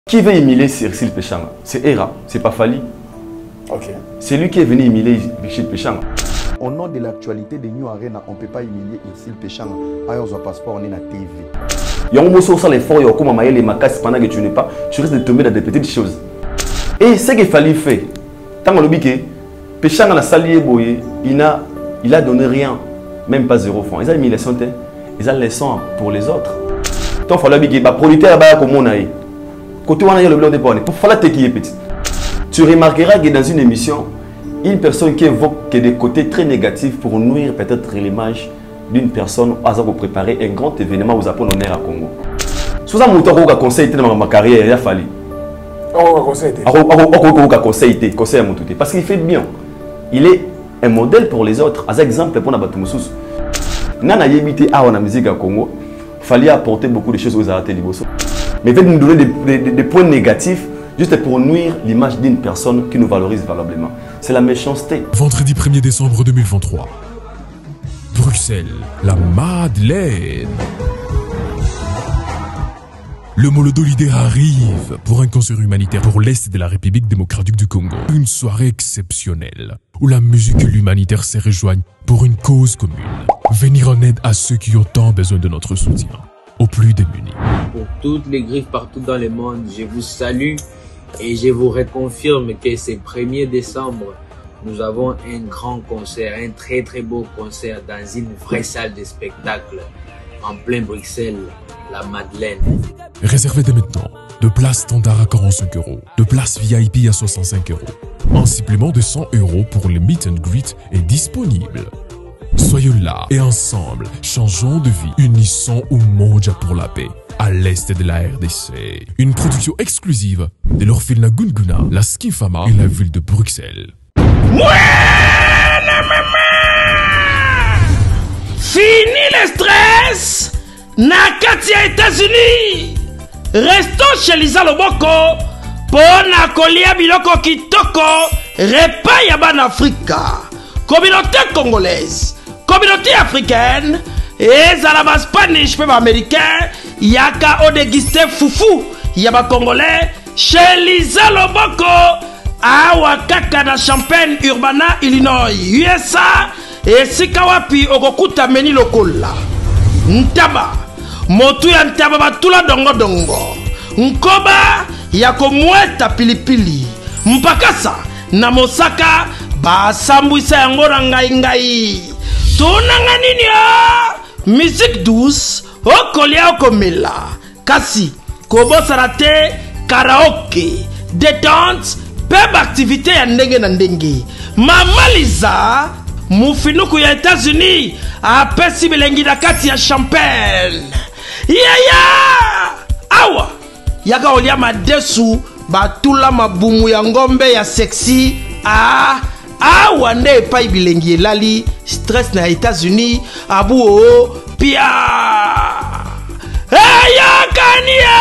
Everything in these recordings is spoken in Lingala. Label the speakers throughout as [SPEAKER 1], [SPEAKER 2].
[SPEAKER 1] Qui veut émuler Cyril Péchanga? C'est Hera, c'est pas Fali.
[SPEAKER 2] Ok.
[SPEAKER 1] C'est lui qui est venu émuler Cyril Péchanga.
[SPEAKER 3] Au nom de l'actualité de New Arena, on ne peut pas humilier Cyril Péchanga. Ailleurs, on passeport, on est à TV.
[SPEAKER 1] Il y a un mot sur l'effort, il y a un mot les macasses pendant que tu n'es pas, tu risques de tomber dans des petites choses. Et ce qu'il fallait faire, tant qu'on que Péchanga n'a sali boye, il a donné rien, même pas 0 francs. Ils ont mis les centaines, ils ont les 100 pour les autres. Tant qu'il fallait que les producteurs là-bas comme on a eu. Côté où on a eu le blanc de bonne, pour faire la tête qui est petite. Tu remarqueras que dans une émission, une personne qui évoque des côtés très négatifs pour nuire peut-être l'image d'une personne à préparer un grand événement aux Japon honneur à Congo. Si vous avez un conseil dans ma carrière, il a fallu. Conseil parce qu'il fait bien. Il est un modèle pour les autres, un exemple pour Nabatumusus. Nana yébité à la musique à Congo, il fallait apporter beaucoup de choses aux arrêtés du Bosso. Mais il faut nous donner des points négatifs juste pour nuire l'image d'une personne qui nous valorise valablement. C'est la méchanceté.
[SPEAKER 4] Vendredi 1er décembre 2023. Bruxelles, la Madeleine. Le Molodo Leader arrive pour un concert humanitaire pour l'Est de la République démocratique du Congo. Une soirée exceptionnelle où la musique et l'humanitaire se rejoignent pour une cause commune. Venir en aide à ceux qui ont tant besoin de notre soutien, aux plus démunis.
[SPEAKER 5] Pour toutes les griffes partout dans le monde, je vous salue et je vous reconfirme que ce 1er décembre, nous avons un grand concert, un très très beau concert dans une vraie salle de spectacle en plein Bruxelles, la Madeleine.
[SPEAKER 4] Réservez dès maintenant de places standard à 45 €, de places VIP à 65 €. Un supplément de 100 € pour le meet and greet est disponible. Soyons là et ensemble, changeons de vie, unissons Umoja pour la paix à l'est de la RDC. Une production exclusive de l'orphelinat Gunguna, la Skinfama et la ville de Bruxelles.
[SPEAKER 6] Fini le stress! Nakati ya États-Unis! Restons chez Lisa Loboko pour nakolia biloko kitoko repas ya ban Afrika. Communauté congolaise, communauté africaine, ezala ba Spanish pe ba américain, yaka o déguster foufou ya ba congolais chez Lisa Loboko. Awa kaka na Champaign, Urbana, Illinois, USA, et sika wapi okokuta meni lokola. Ntaba, motu ya ntaba batula dongo dongo. Nkoba ya komweta pilipili. Mpakasa na mosaka basambwisa yango na ngai. Tunanga nini ya? Musique douce, okolia okomela. Kasi, kobosana te karaoke, détente, peb activité ya ndenge na ndenge. Mama Liza mufinuku ya États-Unis apesi bilengi na kati ya Champagne. Awa yaka olia madesu batula mabumu ya ngombe ya sexy. Awa nde epai bilengi elali stress na États-Unis abu o pia. Kania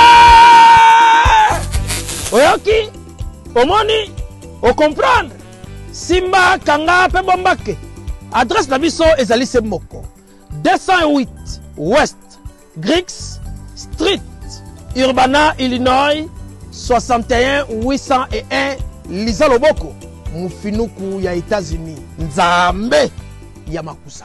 [SPEAKER 6] oyoki omoni o comprendre Simba Kanga pe Bombake. Adresse na biso ezali se moko 208 West Griggs Street, Urbana, Illinois 61 801 Lisa Loboko, mufinuku ya États-Unis. Nzambe ya makusa.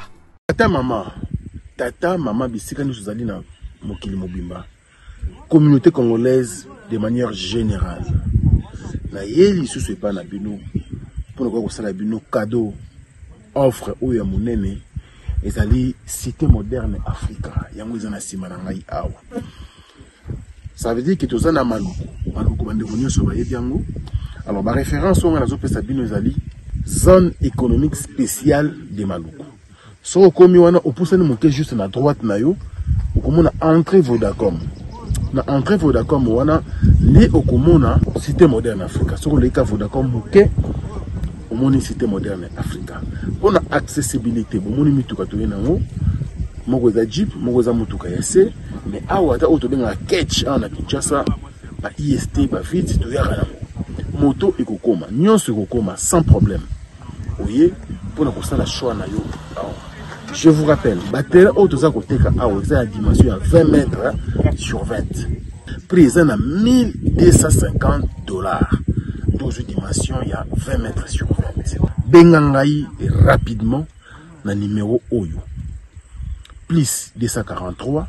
[SPEAKER 2] Tata mama bisika nous zali na mokili mobimba. Communauté congolaise de manière générale. Na yeli sous pas na bino pour nous ça la bino cadeau offre ou ya monene ezali cité moderne Africa yango ezana sima na ngai awa. Ça veut dire que tous na maluku bande vonyo so ba yebiango. Alors ma référence on a zo pesa bino ezali zone économique spéciale de Maluku. So komi wana opusani moke juste na droite na yo okomona entrée Vodacom. Na entrée Vodacom wana ni okomona cité moderne Africa. Sur le cas Vodacom moke omoni cité moderne Africa. On a accessibilité bomoni mituka to yenango moko za jeep moko za mutuka ya se mais awa ta auto benga catch na Kinshasa ba IST ba vite to yaka moto ekokoma nyonso ekokoma sans problème. Oye pour na kosala choix na yo. Je vous rappelle, batterie auto za koteka awa za dimension à 20 mètres sur 20. prix est à 1250 $. 12 dimensions, il y a 20 mètres sur 20. Bengangaï rapidement na numéro Oyo. Plus 243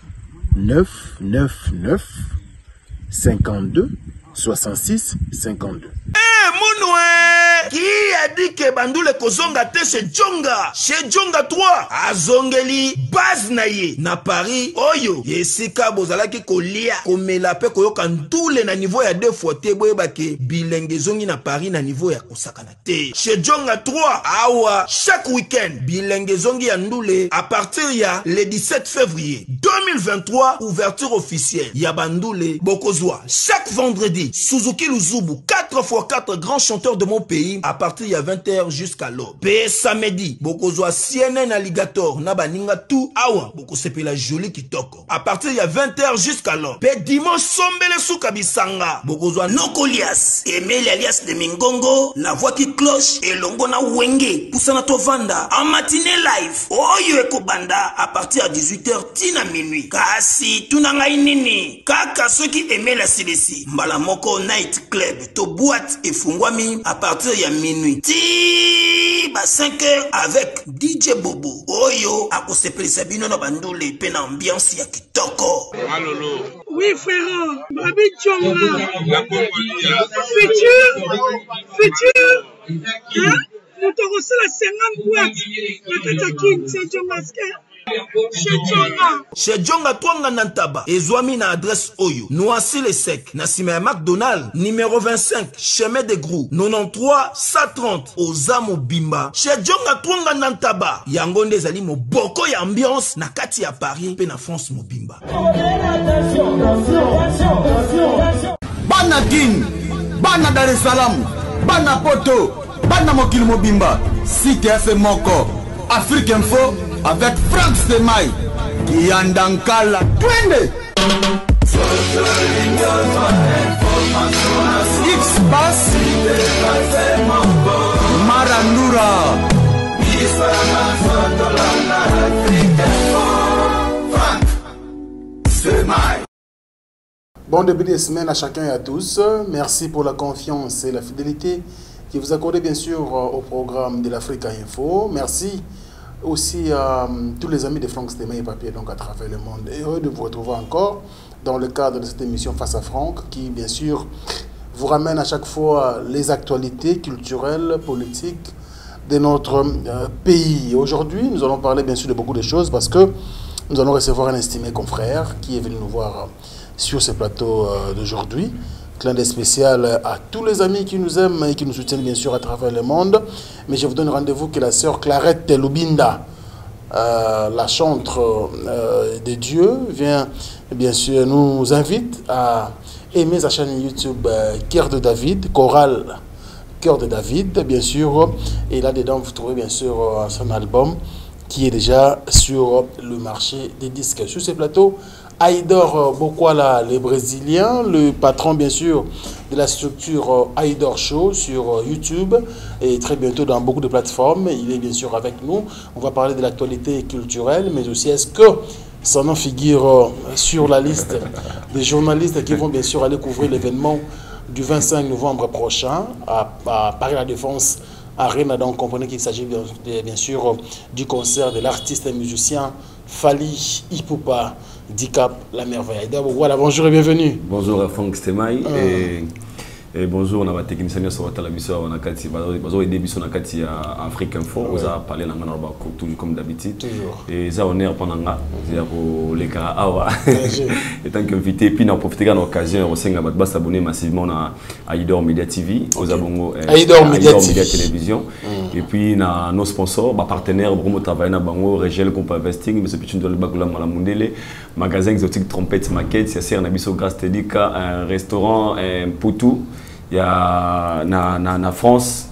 [SPEAKER 2] 999 52 66 52.
[SPEAKER 6] Qui a dit que Bandoule Kozonga te chez Djonga 3 azongeli base naye na Paris oyo yesika bozalaki kolia komela pe koyoka ndule na niveau ya 2 fois te boyebake bilenge zongi na Paris na niveau ya kosakana te chez Djonga 3 awa chaque week-end bilenge zongi ya ndule à partir ya le 17 février 2023 ouverture officielle ya Bandoule Bokozwa chaque vendredi Suzuki Luzubu 4x4 grands chanteurs de mon pays à partir de 20h jusqu'à l'aube. Pe samedi, bokozwa CNN Alligator na baninga tout awa boko sepela joli kitoko. À partir de 20h jusqu'à l'aube. Pe dimanche sombele suka bisanga bokozwa Nokolias, Emile alias de Mingongo, la voix qui cloche et longo na wenge poussana tovanda en matinée live. Oyo ekobanda à partir de 18h tina minuit. Kasi tunanga inini kaka ceux qui aimaient la CDC. Mbala moko night club to boîte et fungwami à partir de minuit. Ti ba 5h avec DJ Bobo. Oyo akosepeli sabino na Bandoule pe na ambiance ya kitoko.
[SPEAKER 7] Malolo.
[SPEAKER 8] Oui frère, Babi Djonga.
[SPEAKER 7] La Congolia.
[SPEAKER 8] Futur. Hein? Nous te reçons la 50 boîtes. La Katakin, c'est Djonga.
[SPEAKER 6] Chez Djonga Twanga Nantaba, Ezwami na adresse Oyo, Noisy le Sec, Nassime McDonald, numéro 25, chemin de Grou, 93 130, Ozamo Bimba. Chez Djonga Twanga Nantaba, Yangonde Zali mo boko ya ambiance, na kati ya Paris, pe na France mo Bimba.
[SPEAKER 3] Bana King, Bana Dar es Salaam, Bana Poto, Bana Mokili Mobimba, Site FM Moko, Afrique Info, avec Frank Stemai, Kiandankala, Twende! X-Bass, Marandura, Frank Stemai.
[SPEAKER 2] Bon début de semaine à chacun et à tous. Merci pour la confiance et la fidélité que vous accordez bien sûr au programme de l'Africa Info. Merci aussi à tous les amis de Frank Stemai et Papier donc à travers le monde. Heureux de vous retrouver encore dans le cadre de cette émission Face à Franck qui bien sûr vous ramène à chaque fois les actualités culturelles, politiques de notre pays. Aujourd'hui, nous allons parler bien sûr de beaucoup de choses parce que nous allons recevoir un estimé confrère qui est venu nous voir sur ce plateau d'aujourd'hui. Clin d'œil spécial à tous les amis qui nous aiment et qui nous soutiennent bien sûr à travers le monde. Mais je vous donne rendez-vous que la sœur Clarette Lubinda, la chantre de Dieu, vient bien sûr nous invite à aimer sa chaîne YouTube Cœur de David, chorale Cœur de David, bien sûr. Et là-dedans, vous trouvez bien sûr son album qui est déjà sur le marché des disques. Sur ce plateau, Aïdor Bokwala, le Brésilien, le patron bien sûr de la structure Aïdor Show sur YouTube et très bientôt dans beaucoup de plateformes. Il est bien sûr avec nous. On va parler de l'actualité culturelle, mais aussi est-ce que son nom figure sur la liste des journalistes qui vont bien sûr aller couvrir l'événement du 25 novembre prochain à Paris-La Défense Arena. Donc comprenez qu'il s'agit bien sûr du concert de l'artiste et musicien Fally Ipupa Dicap la merveille. Voilà, bonjour et bienvenue.
[SPEAKER 1] Bonjour à Frank Stemai et bonjour on a ma technicien sur la mission on a Kati bazo aider biso na Kati à Afrique Info on a parlé na ngana ba toujours comme d'habitude et ça honneur pendant nga c'est pour les cas awa et tant qu'invité puis on profiter de l'occasion on s'enga bat s'abonner massivement à Aïdor Media TV aux abongo
[SPEAKER 2] Aïdor Media
[SPEAKER 1] Télévision et puis na nos sponsors ba partenaires vraiment travailler na bango Regel Compa Investing mais c'est petit de bakula malamundele magasin exotique trompette maquette c'est ser na biso grâce Tedika un restaurant un Poutou il y a na France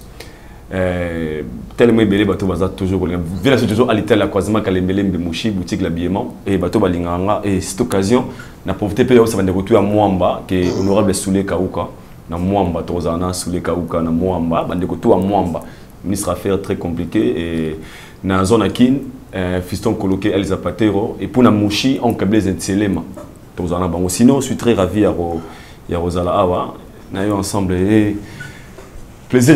[SPEAKER 1] tellement belé bateau baza toujours vient toujours à l'Italie la croisement Kalembele Mbemouchi boutique l'habillement et bateau balinganga et cette occasion n'a profité peut ça va de retour à Mwamba qui est honorable Soulé Kauka na Mwamba tozana Soulé Kauka na Mwamba bande retour à Mwamba ministre affaires très compliqué et na zone akin fiston coloqué Elisa Patero et pour na Mouchi on câblé Zenselema Sinon, je suis très ravi à Rosala Awa. Nous sommes ensemble. Et plaisir,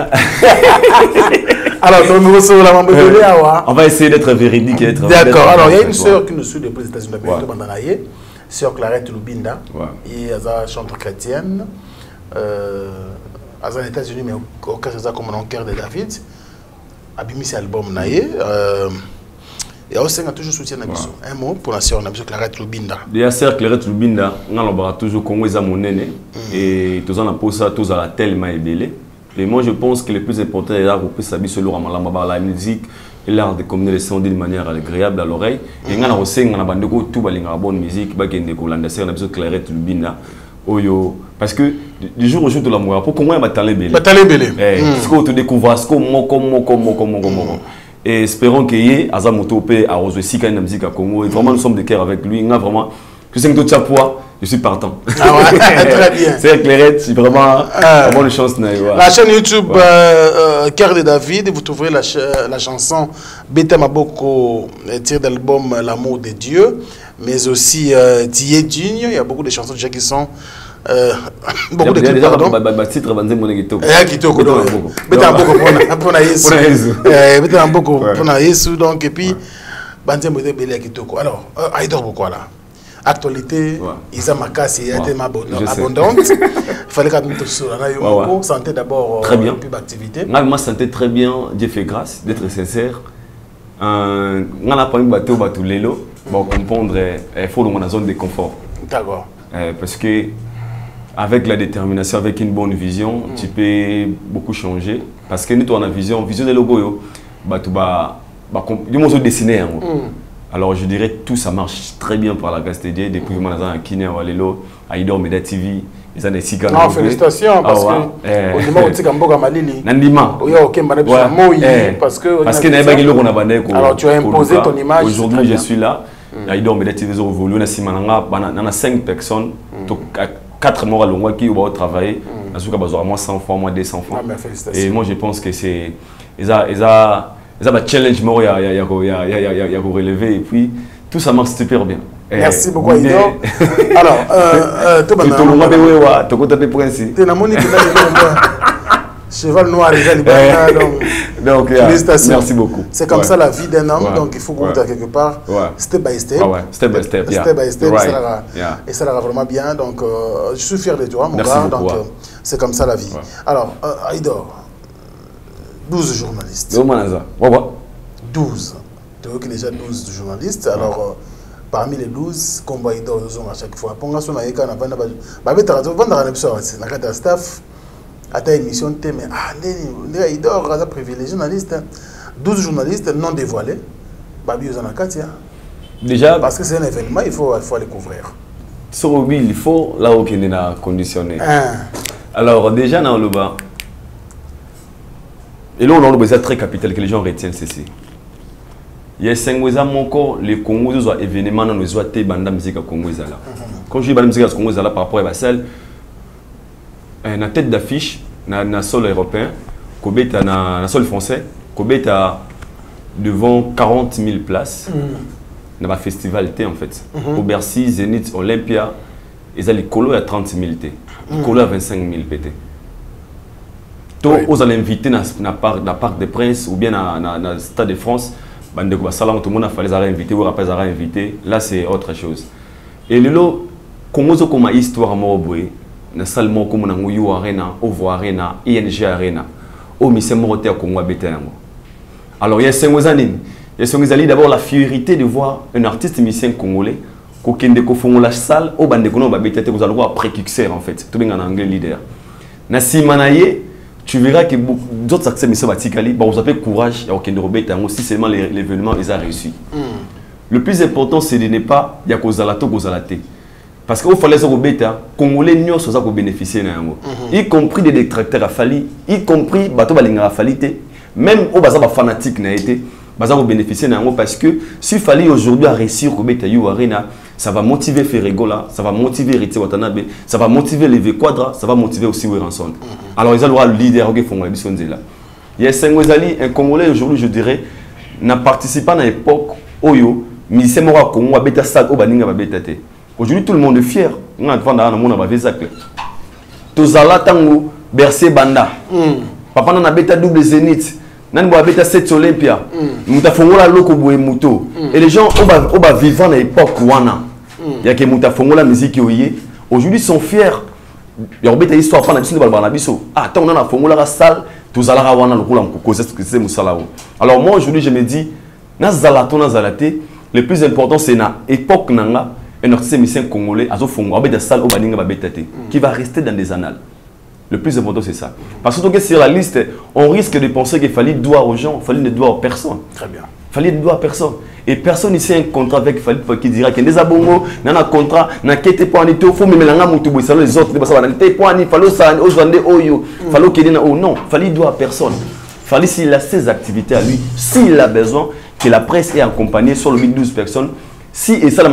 [SPEAKER 2] Alors,
[SPEAKER 1] on va essayer d'être véridique.
[SPEAKER 2] D'accord. Alors, il y a une sœur qui nous suit depuis les États-Unis d'Amérique, sœur Clarette Lubinda. Et elle est chanteuse chrétienne. Elle est aux États-Unis, mais au Canada, comme un cœur de David. Abimi, c'est l'album. Et aussi, on a toujours soutien. Un mot pour la sœur Clarette Lubinda.
[SPEAKER 1] La sœur Clarette Lubinda, on a toujours Congo et Zamonene. Et tous en a ça, tous à la tellement ébélé. Et moi, je pense que le plus important est l'art pour s'habiller sur la musique et l'art de communiquer les sons d'une manière agréable à l'oreille. Et on a aussi une bonne musique, Clarette Lubinda. Parce que du jour au jour de l'amour, pour comment on va t'aller belé. Ce qu'on te découvre, ce qu'on et espérons qu'il y ait Azamoto à Roswesi quand il y a musique à Congo. Et vraiment, nous sommes de cœur avec lui. On a vraiment, je sais que tu as poids. Je suis partant.
[SPEAKER 2] Ah ouais, très bien.
[SPEAKER 1] C'est Clarette, c'est vraiment une chance.
[SPEAKER 2] La chaîne YouTube Cœur de David, vous trouverez la chanson Beta Maboko, tirée de l'album L'amour de Dieu, mais aussi Dié Digne. Il y a beaucoup de chansons déjà qui sont. Beaucoup de clips, pardon.
[SPEAKER 1] Titre
[SPEAKER 2] Beta Maboko pour Yesu. Beta Maboko pour Yesu. Donc, et puis, Banzé Mouté Belé Kitoko. Alors, Aïdor, pourquoi là? Actualité, ils ont ma casse, il y a tellement abondante. Il fallait quand même tout ça. Santé d'abord,
[SPEAKER 1] très bien.
[SPEAKER 2] Plus d'activité.
[SPEAKER 1] Moi, santé très bien. Dieu fait grâce, d'être sincère. On a pas eu bateau lélo. Pour comprendre, il faut dans la zone de confort.
[SPEAKER 2] D'accord.
[SPEAKER 1] Parce que avec la détermination, avec une bonne vision, tu peux beaucoup changer. Parce que nous, on a vision de logo, du moins dessiner. Alors je dirais tout ça marche très bien par la grâce de Dieu. Depuis que je suis Kiné à Walelo, à Idor Meda TV, ils ont des cigares.
[SPEAKER 2] Ah, félicitations parce que au niveau où tu as Malili.
[SPEAKER 1] Nandima.
[SPEAKER 2] Parce que
[SPEAKER 1] alors
[SPEAKER 2] tu as imposé ton image.
[SPEAKER 1] Aujourd'hui je suis là. À Idor Meda TV, on a 5 personnes, 4 mois à Longwa qui vont travailler. Parce que moi 100 fois, moi 200 fois. Et moi je pense que c'est ça va challenge moi il y a relever et puis tout ça marche super bien.
[SPEAKER 2] Merci beaucoup Aïdor. Alors cheval noir
[SPEAKER 1] donc
[SPEAKER 2] félicitations.
[SPEAKER 1] Merci beaucoup.
[SPEAKER 2] C'est comme ça la vie d'un homme, donc il faut qu'on quelque part step by step.
[SPEAKER 1] Step by step.
[SPEAKER 2] Et ça ira vraiment bien. Donc je suis fier de toi mon gars. Donc c'est comme ça la vie. Alors Aïdor, 12 journalistes. 12. Tu vois qu'il y a déjà 12 journalistes. Alors, parmi les 12, comme Aïdor, nous sommes à chaque fois. Pour l'instant, on a eu un staff à ta émission. Mais Aïdor a privilégié journaliste. 12 journalistes non dévoilés.
[SPEAKER 1] Déjà,
[SPEAKER 2] parce que c'est un événement, il faut aller couvrir.
[SPEAKER 1] Sur il faut là où il est conditionné. Alors, déjà, dans le bas. Et là, on a besoin très capital que les gens retiennent ceci. Il y a 5 ans, les Congos ont événements dans les ouatés banda musique à Congo. Quand je dis banda musique à Congo, par rapport à celle, la tête d'affiche, dans le sol européen, dans le sol français, a devant 40 000 places dans le festival en fait. Au Bercy, Zénith, Olympia, ils ont les colos à 30 000 T. Les colos à 25 000 PT. Vous allez inviter dans le Parc des Princes ou bien dans le Stade de France. Tout le monde a fallu inviter ou après invité. Là, c'est autre chose. Et le Congo, comme histoire, na salle moko mona nguyu arena, Ovo Arena, ING Arena. Au mise moroté à Congo Betango. Alors il y a 5 années. Il y a d'abord la fierté de voir un artiste musicien congolais qui a fait la salle au bande kono ba betete vous allez voir précurseur en fait. Tout bien en anglais leader. Na simanaye tu verras que d'autres accès musiciens batikali ba vous appelez courage ya okende robetango si seulement l'événement les a réussi. Le plus important c'est de ne pas ya kozalato kozalate. Parce qu'il fallait que les Congolais n'y soient bénéficier y compris des détracteurs à Fali, y compris bateau balinga à Falité, même au bazar fanatique n'a été, bazar bénéficier parce que si Fali aujourd'hui a réussi au Beta You Arena, ça va motiver Ferregola, ça va motiver Riti Watanabe, ça va motiver les Quadra, ça va motiver aussi Weranson. Alors ils ont le leader qui font la mission de là. Il y a 5 un Congolais aujourd'hui je dirais n'a participé à l'époque Oyo, mais c'est moi Congo Beta Sag au Baninga Beta. Aujourd'hui, tout le monde est fier. On a devant on a fait Tozala tango bercé banda. Papa n'a bêta double zénith. Nan boa bêta 7 Olympia. Muta fongola loko boé muto. Et les gens oba vivant à l'époque wana. Il y a que muta fongola musique yoyé. Aujourd'hui, ils sont fiers. Il y a une histoire pendant que nous ah, tant on a fongola la salle, tozala wana lokula mkoko c'est musala. Alors moi aujourd'hui, je me dis na zalato na zalate, le plus important c'est na époque nanga un artiste musicien congolais azo fongola ba salle au baninga ba betate qui va rester dans des annales. Le plus important, c'est ça. Parce que sur la liste, on risque de penser qu'il fallait doigt aux gens, il fallait ne doigt à personne.
[SPEAKER 2] Très bien.
[SPEAKER 1] Il fallait ne doigt à personne. Et personne ici a un contrat avec Fali qui dira qu'il y a des abongos, il y a un contrat, il y a un il faut même les autres, il faut non, il fallait doigt à personne. Il fallait s'il a ses activités à lui, s'il a besoin que la presse ait accompagné sur le 12 personnes. Si et ça,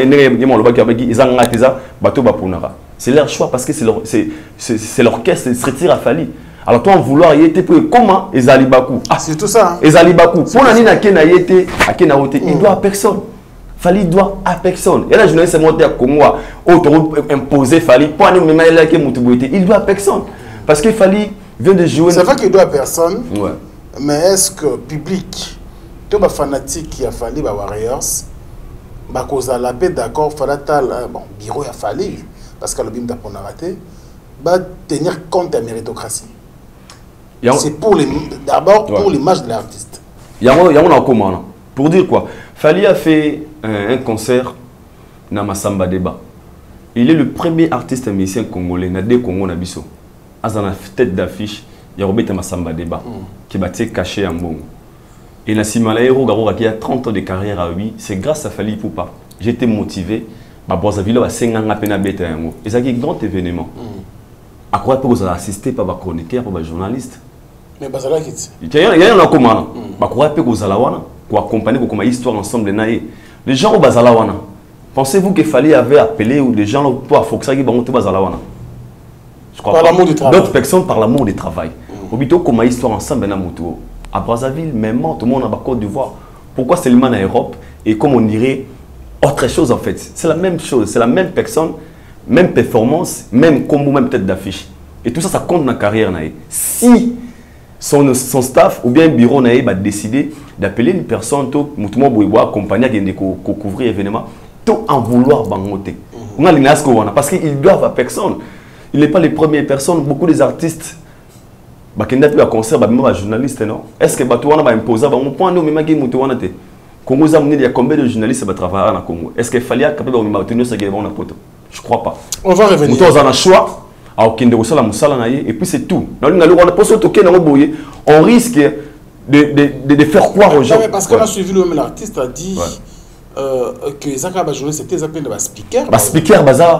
[SPEAKER 1] c'est leur choix parce que c'est l'orchestre qui se retire à Fali. Alors toi, en vouloir y être pour comment ils allaient Bakou.
[SPEAKER 2] Ah, c'est tout ça.
[SPEAKER 1] Ils allaient Bakou. Pour l'année à Kena y était, à Kena Ote, il doit à personne. Fali doit à personne. Et la journaliste est montée à Congo, imposer Fali. Pour l'année même là qui est il doit à personne. Parce que Fali vient de jouer.
[SPEAKER 2] C'est vrai qu'il doit à personne.
[SPEAKER 1] Ouais.
[SPEAKER 2] Mais est-ce que public, tout le fanatique qui a Fali, les Warriors, bah cause à la paix d'accord, Falatal, bon, bureau a Fali. Parce que le BIM d'Apon a raté, va tenir compte de la méritocratie. C'est pour les d'abord pour l'image de l'artiste.
[SPEAKER 1] Il y a un comment pour dire quoi? Fali a fait un concert dans Massamba Débat. Il est le premier artiste musicien congolais na de Congo na biso. Dans la tête d'affiche, il y a Robert Massamba Débat qui va être caché en bon. Et na Simalaero Garora qui a 30 ans de carrière à lui, c'est grâce à Fali Poupa. J'étais motivé. Brazzaville va s'engager à peine bête un mot. Et c'est un grand événement. À quoi peut vous assister par les chroniqueurs, par les journalistes?
[SPEAKER 2] Mais Bazala quitte.
[SPEAKER 1] Il y a un comment? À quoi peut vous aller pour accompagner pour comment histoire ensemble naïe. Les gens au Bazalawana. Pensez-vous qu'il fallait avait appelé ou des gens pour Foxa qui vont au Bazalawana? Je crois
[SPEAKER 2] par l'amour du travail.
[SPEAKER 1] D'autres personnes par l'amour du travail. Au bito comment histoire ensemble na moto. À Brazzaville, même tout le monde a Côte d'Ivoire. Pourquoi seulement en Europe et comme on dirait autre chose en fait, c'est la même chose, c'est la même personne, même performance, même combo, même tête d'affiche. Et tout ça, ça compte dans la carrière. Si son staff ou bien le bureau va décider d'appeler une personne, tout le monde accompagner qui couvrir l'événement, tout en vouloir bangoter. Parce qu'ils doivent à personne. Il n'est pas les premières personnes, beaucoup des artistes. Qui n'ont plus à concert, même journalistes, non? Est-ce que tu vas imposer un point de vue? Congo, il y a combien de journalistes qui travaillent au Congo? Est-ce qu'il fallait capable de maintenir ce qui est bon? Je ne crois pas.
[SPEAKER 2] On va revenir.
[SPEAKER 1] Nous avons un choix. Et puis c'est tout. On risque de faire croire aux gens.
[SPEAKER 2] Parce qu'on a suivi l'artiste a dit que les journalistes c'était des speakers.
[SPEAKER 1] Les speakers,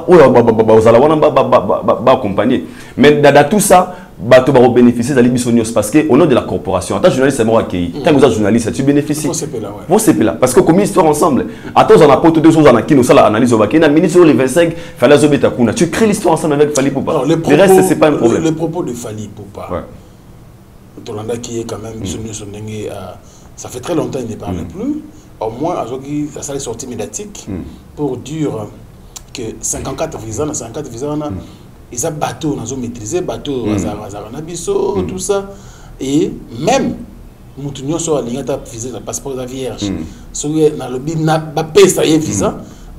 [SPEAKER 1] ils accompagner. Mais dans tout ça, tu vas bénéficier de la parce qu'au nom de la corporation, en tant que journaliste, c'est moi accueilli. Tant que vous êtes journaliste, tu bénéficies. Vous c'est là. Parce que comme histoire ensemble, attends, on a pas deux choses qui nous sont l'analyse au bac. Il y a un ministre sur les 25, Fala Zobetakuna. Tu crées l'histoire ensemble avec Fali Poupa. Le reste, c'est pas un problème.
[SPEAKER 2] Le propos de Fali Poupa, Tolanda qui est quand même, ça fait très longtemps qu'il ne parle plus. Au moins, ça est sorti médiatique pour dire que 54 visas, ils ont bateau, ils ont maîtrisé bateau, tout ça. Et même, nous sommes allés à visa, le passeport de la Vierge. Si vous avez ça y est, visa,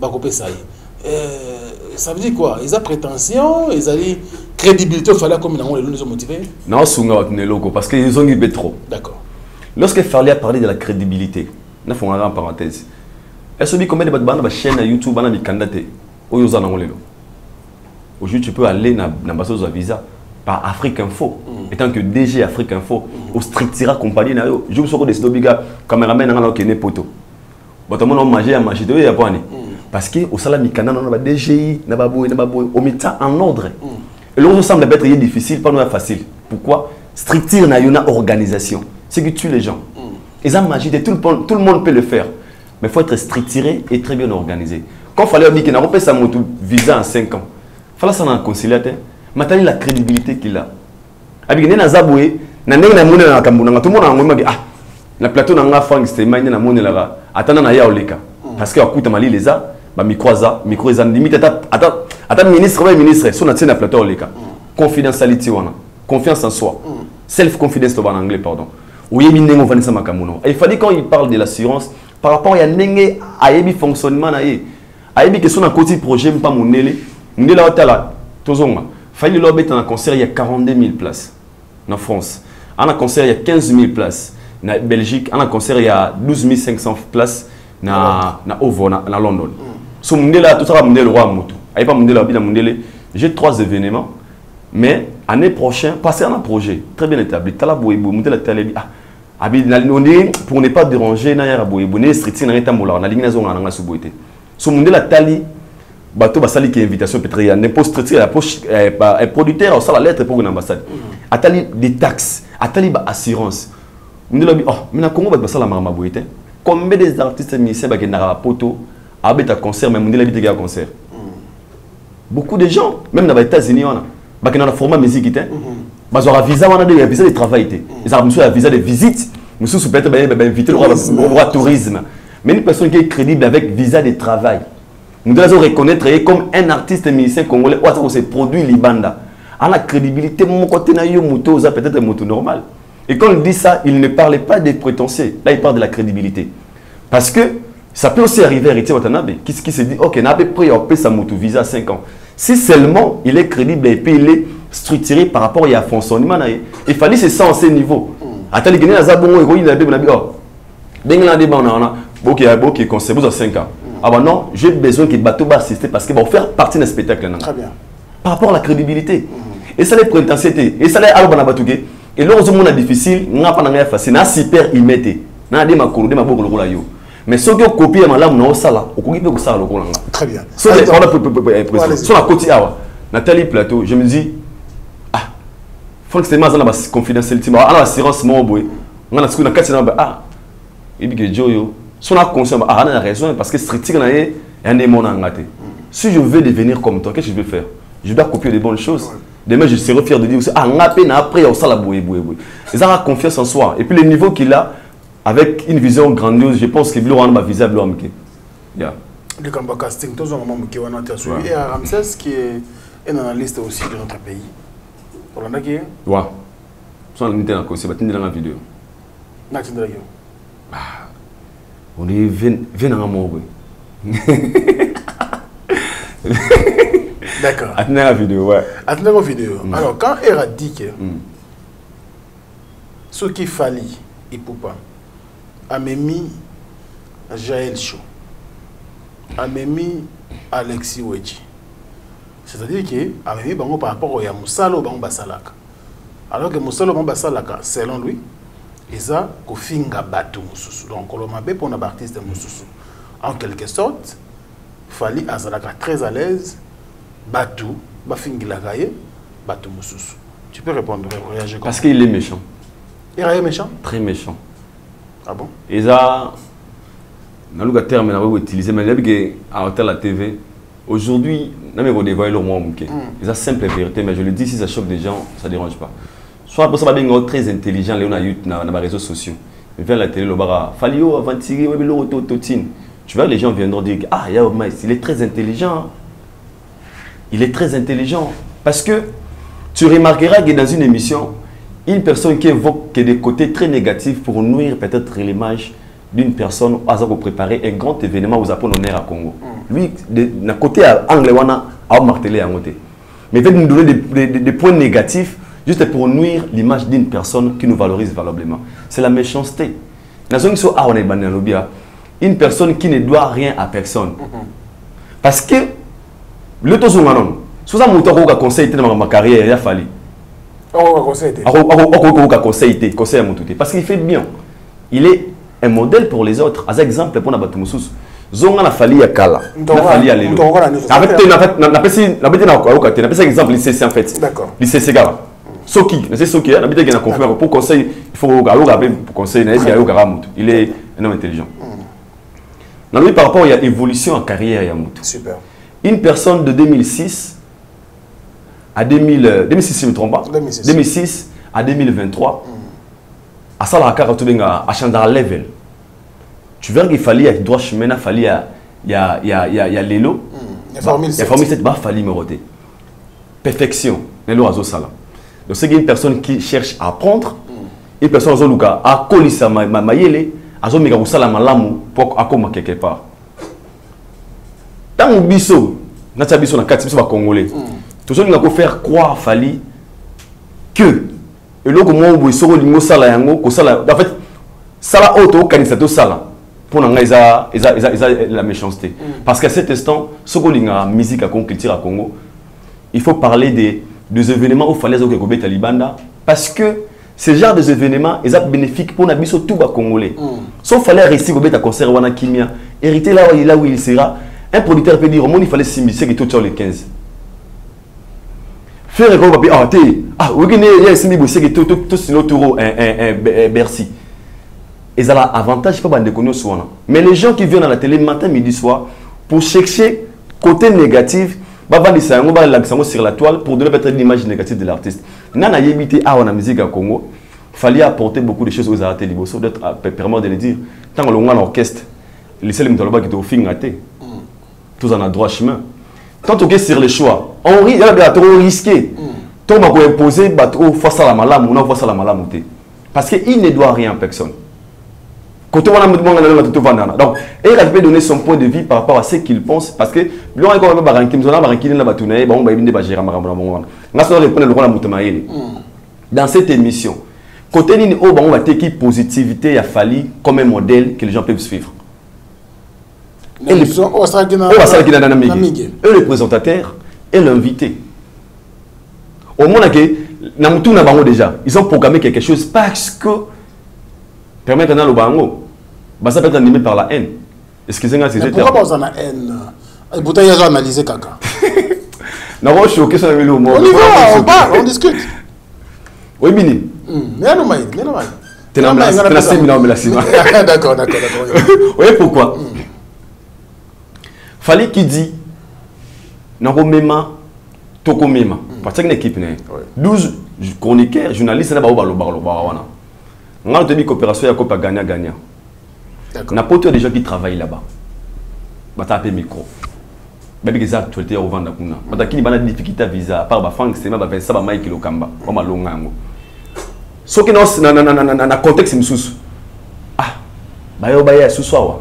[SPEAKER 2] ça veut dire quoi? Ils ont prétention, ils ont crédibilité, il fallait comme ils ont motivé.
[SPEAKER 1] Non, parce qu'ils ont eu trop.
[SPEAKER 2] D'accord.
[SPEAKER 1] Lorsqu'il fallait parler de la crédibilité, il faut en parenthèse. Est-ce que combien de bandes chaîne YouTube, bandes candidaté, aujourd'hui tu peux aller dans l'ambassade de visa par Afrique Info. Étant que DG Afrique Info, au Strictira compagnie, je vous suis décidé de caméraman dans le poto. But on a mangé à manger de Japon. Parce que au salami canal on a DGI, on met ça en ordre. Et l'autre semble être difficile, pas nous facile. Pourquoi? Strictir n'a une organisation. C'est que tue les gens. Ils ont magie, tout le monde peut le faire. Mais il faut être structuré et très bien organisé. Quand il fallait dire qu'il n'a pas fait visa en 5 ans, il fallait s'en conciliateur. Maintenant, la crédibilité qu'il a. Tout le monde a la plateau n'a pas fait que c'était attendant na ya oleka parce que akuta mali les a micro eza limite ata ministre so na tient na plateau leka confidentiality wana confiance en soi self confidence en anglais pardon oui minengo vanessa makamuno il fallait quand il parle de l'assurance par rapport à nenge ayebi fonctionnement na ye ayebi que son na côté projet mpa monele ndela otala tozonga fallait leur mettre en concert il y a 42 000 places en France en concert il y a 15 000 places na Belgique en concert il y a 12 500 places na Ovo na London. So mundela tout ça mundele roi moto. Aïe pas mundela bi na mundele. J'ai 3 événements mais année prochaine passer un projet très bien établi. Tala boyebo mundela talebi ah abi na pour ne pas déranger na ya boyebo ne streeting na tambola na lingina zonga na suboité. So mundela tali bateau basali qui invitation peut-être il y a n'importe streeting la poche producteur ça la lettre pour une ambassade. Atali des taxes, atali ba assurance. Mundela bi oh mais na Congo ba basala marama boyité. Combien des artistes musiciens qui n'ont pas poto avec un concert, même on dit un concert. Beaucoup de gens, même dans les États-Unis, qui ont un format musique, ils ont un visa de travail, ils ont un visa de visite, ils ont invité au tourisme. Mais une personne qui est crédible avec visa de travail, nous devons reconnaître comme un artiste musicien congolais ou c'est produit Libanda. À la crédibilité, mon côté peut-être un moto normal. Et quand on dit ça, il ne parlait pas des prétentieux. Là, il parle de la crédibilité. Parce que ça peut aussi arriver à Héritier Watanabe, qui se dit, ok, on a pris sa moto visa à 5 ans. Si seulement il est crédible et puis il est structuré par rapport à fonctionnement, il fallait c'est ça en ce niveau. Attends, il y a des bon héroïne, il y a des oh, ok, concept à 5 ans. Ah bah non, j'ai besoin que le bateau va assister parce qu'il va faire partie d'un spectacle.
[SPEAKER 2] Très bien.
[SPEAKER 1] Par rapport à la crédibilité. Et ça les prétentieux. Et ça les albanabatuke. Et lorsque on a difficile, on n'a pas de facile, on a super immédiat. On a des makoro, des maboko le yo. Mais ceux qui ont copié ma lame, on a ça là, on peut ça le Rolanda.
[SPEAKER 2] Très bien.
[SPEAKER 1] Sur la côté awa, Nathalie Plateau, je me dis ah, faut que c'est ma zone la confidentialité, on a l'assurance mon boy. On a ce qu'on a quatre ah, et puis que Joyo, son a conscience ah, on a raison parce que strictement on est un démon engagé. Si je veux devenir comme toi, qu'est-ce que je vais faire? Je dois copier des bonnes choses. Demain, je serai fier de dire aussi, ah, on a peine après, on s'en la boué. Ils ont confiance en soi. Et puis, le niveau qu'il a, avec une vision grandiose, je pense qu'il aura un visible l'homme.
[SPEAKER 2] Le Kamba Casting, tous les moments qui ont été suivis. Et Ramsès, qui est un analyste aussi de notre pays. Pour l'an dernier.
[SPEAKER 1] Ouais. Sans limiter la cause, c'est dans la vidéo. On est 20 ans à mort.
[SPEAKER 2] D'accord.
[SPEAKER 1] Attendez la vidéo, ouais.
[SPEAKER 2] Attendez la vidéo. Alors, quand elle a dit que ce qu'il fallait, il ne peut pas, a mis Jaël Chaud, a mis Alexis Wedji. C'est-à-dire que a mis par rapport à Moussalo Basalaka. Alors que Moussalo Basalaka, selon lui, il a kofinga batu Moussou. Donc, on a pour un artiste de Moussou. En quelque sorte, il fallait être très à l'aise. Batu, Bafingilagaye, Batu Moussous. Tu peux répondre, réagir.
[SPEAKER 1] Parce qu'il est méchant.
[SPEAKER 2] Il est méchant?
[SPEAKER 1] Très méchant.
[SPEAKER 2] Ah bon?
[SPEAKER 1] Et ça, dans le terme, on va utiliser, mais à la TV, aujourd'hui, on va dévoiler le moins. C'est simple vérité, mais je le dis, si ça choque des gens, ça ne dérange pas. Soit pour ça, on est très intelligent, on a eu dans les réseaux sociaux. Vers la télé, le bara, Falio, avant de tirer, tu vois, les gens viendront dire, ah, il est très intelligent. Il est très intelligent. Parce que tu remarqueras que dans une émission, une personne qui évoque des côtés très négatifs pour nuire peut-être l'image d'une personne à préparer un grand événement aux Apollonnaires à Congo. Lui, d'un côté anglais, a martelé à côté. Mais il veut nous donner des points négatifs juste pour nuire l'image d'une personne qui nous valorise valablement. C'est la méchanceté. Une personne qui ne doit rien à personne. Parce que le taux non. Si vous avez conseillé dans ma carrière, il a fallu. Parce qu'il fait bien. Il est un modèle pour les autres. As exemple pour Nabatou Moussous. Zonga na fali ya kala. Na fali ya lelo. Avec exemple lycée en fait.
[SPEAKER 2] D'accord.
[SPEAKER 1] Lycée Segara. Soki, c'est Soki, na bité na confirmer pour conseil, il faut pour conseil il est un homme intelligent. Dans lui par rapport à l'évolution en carrière Yamout.
[SPEAKER 2] Super.
[SPEAKER 1] Une personne de 2006 à 2006, si je ne me trompe pas, 2006 à 2023, à changer level. Tu vois qu'il fallait droit chemin, il fallait il y a Lelo. Il y a Formule 7, il fallait me roter. Perfection. Lelo Azo Sala. Donc c'est une personne qui cherche à apprendre. Une personne Azo Luka a colissé ma yele. Azo Mega Usala Malamu pour akoma quelque part. Tant biso, n'a biso na 4 biso congolais. Tout ça nous a faire croire fallait que et là comment on soro lingo sala yango ko sala en fait sala auto kanisato sala pour nga isa la méchanceté parce qu'à cet instant soko linga musique à culture à Congo il faut parler des événements où fallait que Kobeta Libanda parce que ce genre des événements est bénéfique pour nabiso tout à congolais sauf fallait rester Kobeta concert wana kimia hériter là où il sera un producteur peut dire au monde il fallait s'immiscer que tout sur les 15 faire un papier oui il y a simi bossé que tout sinon tout Bercy et ça a avantage pas de connaître souvent mais les gens qui viennent à la télé matin midi soir pour chercher côté négatif va l'accent sur la toile pour donner peut-être l'image négative de l'artiste nana yebité à la musique à Congo fallait apporter beaucoup de choses aux artistes libres d'être permettre de le dire tant que l'on a l'orchestre les seuls qui étaient au fin gâté tous en a droit chemin. Quand on est sur le choix, on risqué. On va imposer face à la malade ou face à la malade. Parce qu'il ne doit rien à personne. Quand on a donc, il peut donner son point de vue par rapport à ce qu'il pense. Parce que, dans cette émission, côté de on va take positivité, il a fallu comme un modèle que les gens peuvent suivre. Et le présentateur et l'invité. Au moment où déjà, ils ont programmé quelque chose parce que permettre le bango, ça peut être animé par la haine. Excusez-moi, c'est
[SPEAKER 2] pourquoi vous en avez haine? Vous avez analysé caca.
[SPEAKER 1] Non, je suis choqué sur le mot.
[SPEAKER 2] On parle, on discute.
[SPEAKER 1] Oui, Bini.
[SPEAKER 2] D'accord.
[SPEAKER 1] Oui, pourquoi? Fallait qu'il dit Nangomema Tokomema parce que une équipe 12 chroniqueurs journalistes là on a dit coopération ya copa gagnant n'importe des gens qui travaillent là-bas ba taper micro ba bi que actualité au vendre kuna ba kini bana difficulté à visa par ba fang c'est ba ça ba Mike Lokamba ba malonga ngo so que na contexte msusu ba yo ba ya suswa.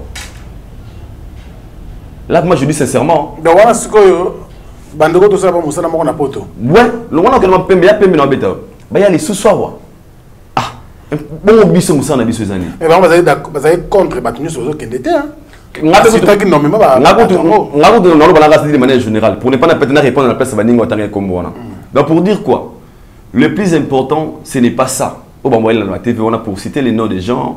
[SPEAKER 1] Là, moi je dis sincèrement.
[SPEAKER 2] Donc, voilà ce que Bandego tout ça, vous savez, on a poto.
[SPEAKER 1] Ouais, le moment que l'on peut me appeler, il y a les sous-soirs. Bon, biso moussa na biso zani.
[SPEAKER 2] Et ben, vous avez contre Batunu sur ce qu'il était.
[SPEAKER 1] De manière générale, pour ne pas répondre à la place de comme donc, pour dire quoi? Le plus important, ce n'est pas ça. On a TV, on a pour citer les noms des gens.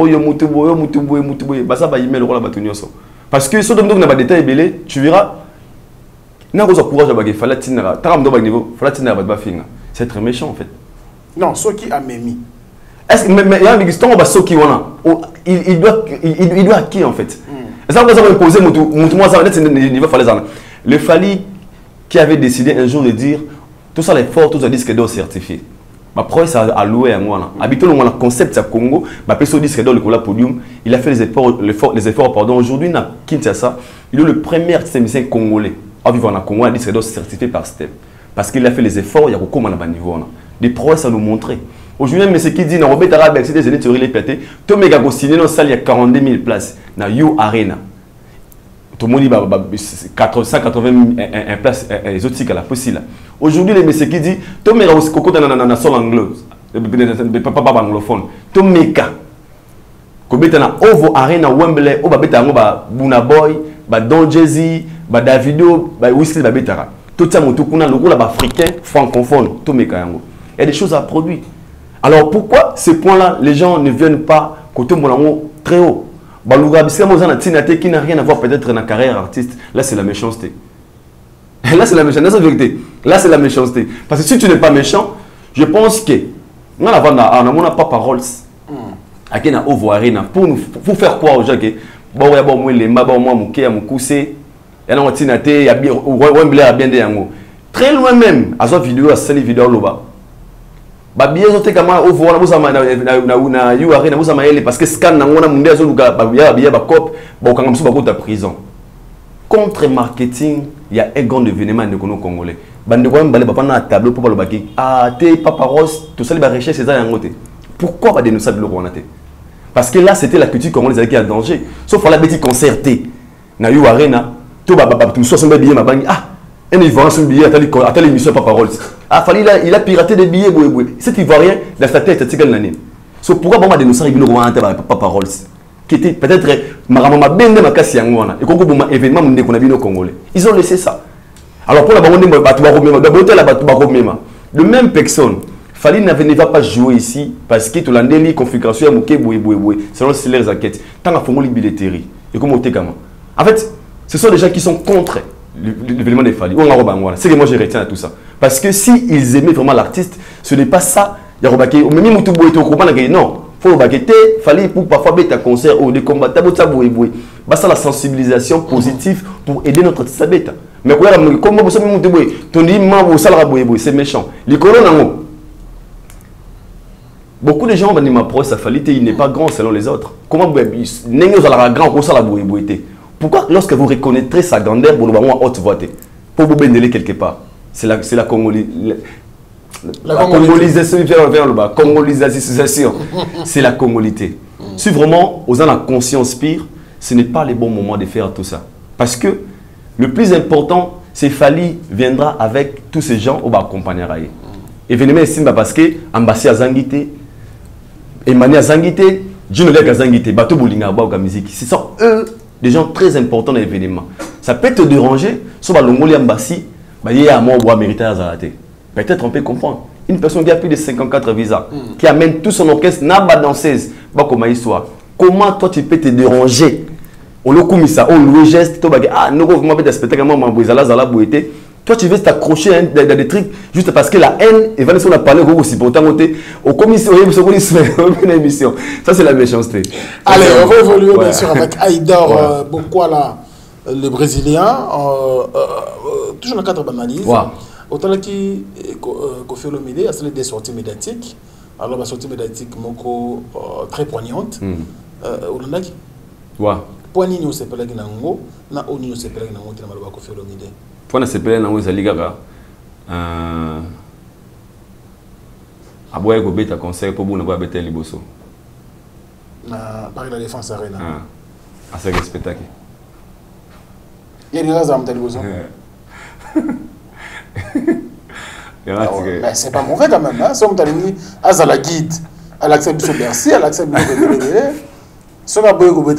[SPEAKER 1] Parce que si tu as des détails, tu verras. C'est très méchant en fait.
[SPEAKER 2] Non, ce qui a mis.
[SPEAKER 1] Est-ce que il doit qui en fait? Le Fali qui avait décidé un jour de dire tout ça l'effort, tout ça disque d'or certifié. Ma preuve a loué à moi. Habituellement, le concept à Congo, ma personne disque d'or le podium, il a fait les efforts pardon. Aujourd'hui, à Kinshasa, il est le premier musicien congolais à vivre en Congo, un disque d'or certifié par STEM. Parce qu'il a fait les efforts, il y a beaucoup de niveau. Des prouesses à nous montrer. Aujourd'hui, même ce qui dit, dans Robert Arabe, c'est des années de les péter. Tout méga gosciné dans la salle, il y a 42 000 places. Dans You Arena. Tout le monde dit 181 places exotiques à la possible. Aujourd'hui, les messieurs qui disent, tout méga coco dans la salle anglaise. Pas anglophone. Tout méga. Kobeta na Ovo Arena Wembley, o babeta ngo ba Buna Boy, ba Don Jay-Z, ba Davido, ba Wesley babetara. Tout ça moto kuna le rôle africain francophone, tout méga yango. Il y a des choses à produire. Alors pourquoi ces points-là, les gens ne viennent pas côté Molango très haut? Balouga Bissamozana qui n'a rien à voir peut-être dans la carrière artiste. Là, c'est la méchanceté. Là, c'est la méchanceté. C'est la vérité. Là, c'est la méchanceté. Parce que si tu n'es pas méchant, je pense que on n'a pas parole. Pour faire quoi aux gens que bon, il y a bon, les mabons, moi, mon ké, mon coussé, il y a un tinate, il y a bien, bien des yango. Très loin même, à cette vidéo, à cette vidéo là-bas. Babia zote kama ovo wana busa na yu arena busa maele parce que scan na ngona munde azo luka babia ba cop ba okanga musu ba kota prison contre-marketing, il y a un grand événement de nos Congolais. Bande quoi même balé tableau pour le baki. Ah, t'es Papa Rose, tout ça les recherches c'est ça en côté. Pourquoi pas dénoncer le roi? Parce que là c'était la culture congolaise qui est en danger. Sauf à la bêtise concertée. Na eu arena, tout tout 60 billets ma banque. Ah, un Ivoirien son billet à l'émission Papa Rose. Ah, il a piraté des billets Cet Ivoirien dans sa tête c'est l'année. So pourquoi bon dénoncer le roi Papa Rose? Qui était peut-être Marama Bende Makasi Yangwana et Congo Boma événement monde qu'on a vu au Congolais. Ils ont laissé ça. Alors pour la bande de même personne, Fali ne va pas jouer ici parce que tout l'année configuration est selon les enquêtes. Tant à fond billetterie et comme en fait, ce sont des gens qui sont contre l'événement des Fali. C'est que moi je retiens à tout ça. Parce que si ils aimaient vraiment l'artiste, ce n'est pas ça. Il y a non. Faut fallait pour parfois mettre un concert ou des combats ça la sensibilisation positive pour aider notre artiste bêta. Mais comment vous savez c'est méchant. Les colons beaucoup de gens vont dire ma proche ça fallait il n'est pas grand selon les autres. Comment vous grand pour ça la pourquoi lorsque vous reconnaîtrez sa grandeur pour le moment haute voix pour vous bénéler quelque part c'est la congolisation, c'est la congolité. Si vraiment vous avez la conscience pire, ce n'est pas le bon moment de faire tout ça. Parce que le plus important, c'est Fali viendra avec tous ces gens au bas accompagner. Événement ici parce que Ambassi a zangité, Emmanuel a zangité, Junolek a zangité, Bato Boulinga a musique. Ce sont eux des gens très importants dans l'événement. Ça peut te déranger, sauf à l'Ongoli Ambassi, il y a un mot où mériter à zarater. Peut-être on peut comprendre. Une personne qui a plus de 54 visas, qui amène tout son orchestre, n'a pas danseuse, comme histoire. Comment toi tu peux te déranger? On le commis ça, on loue geste, ah, nous vous des spectacles, toi tu veux t'accrocher dans des trucs juste parce que la haine, et Vanessa on a parlé aussi pour autant au commissaire, une émission. Ça c'est la méchanceté.
[SPEAKER 2] Allez, on va évoluer bien sûr avec Aïdar Bokwala, le Brésilien, toujours dans le cadre d'analyse. Autant qui Koffi Olomide a fait des sorties médiatiques, alors la sortie médiatique très poignante. Olomide poignée nous c'est pas là qui n'a ngo, na oni nous c'est pas là qui n'a ngo, tu n'as pas Koffi Olomide.
[SPEAKER 1] Point c'est pas là ngo zali gaga. Aboye go beta conseil pour buna ba beta liboso.
[SPEAKER 2] Na Paris la Défense Arena.
[SPEAKER 1] Ah, c'est un spectacle.
[SPEAKER 2] Il y a des raisons à liboso. C'est pas mauvais quand même. Si on t'a dit, à la guide, à l'accès de Bercy, à l'accès de ce qui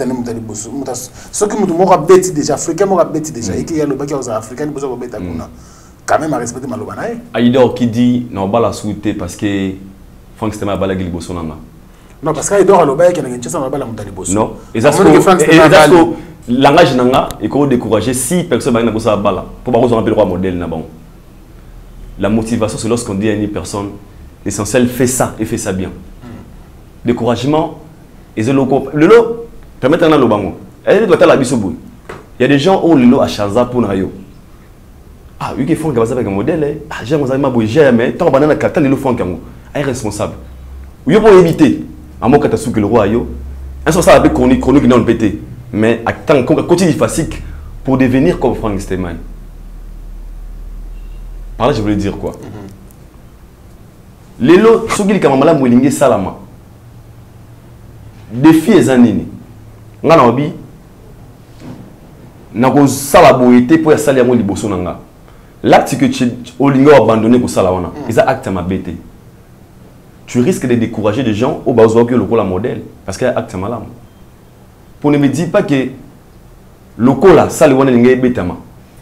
[SPEAKER 2] est déjà africain, déjà, et qu'il y a le bac aux africains, quand même à respecter Malobanae.
[SPEAKER 1] Aïdor qui dit, non, pas la souhaiter parce que Franck Stema a balagé le bosso. Non,
[SPEAKER 2] parce qu'Aïdor a le bac qui a une chance à la bosso.
[SPEAKER 1] Non, et ça langage nanga et qu'on décourager si personne n'a pas bala pour pas qu'on appelle roi modèle na bon. La motivation c'est lorsqu'on dit à une personne l'essentiel fait ça et fait ça bien. Découragement et le lot permettre dans le bango. Elle doit être la bisoboui. Il y a des gens où le lot a chaza pour nayo. Ah oui qui font comme ça avec un modèle ah j'ai mon ami boy jamais tant banana kata le lot font comme est responsable. Oui pour éviter à mon catastrophe que le roi yo. Un ça avec chronique dans le pété. Mais attends, côté facile pour devenir comme Franck Steeman. Par là, je voulais dire quoi? Les lots, ceux qui ont malade, moulingue salama. Défi est zanini. Ngana obi. Nako salabo été pour saler à mon liboso nanga. L'acte que tu olingo abandonné pour salawana, ils a acte à ma bête. Tu risques de décourager des gens au bas où le rôle à modèle parce qu'il y a acte à ma lame. Pour ne me dire pas que le col là, ça le voit n'engage bétama.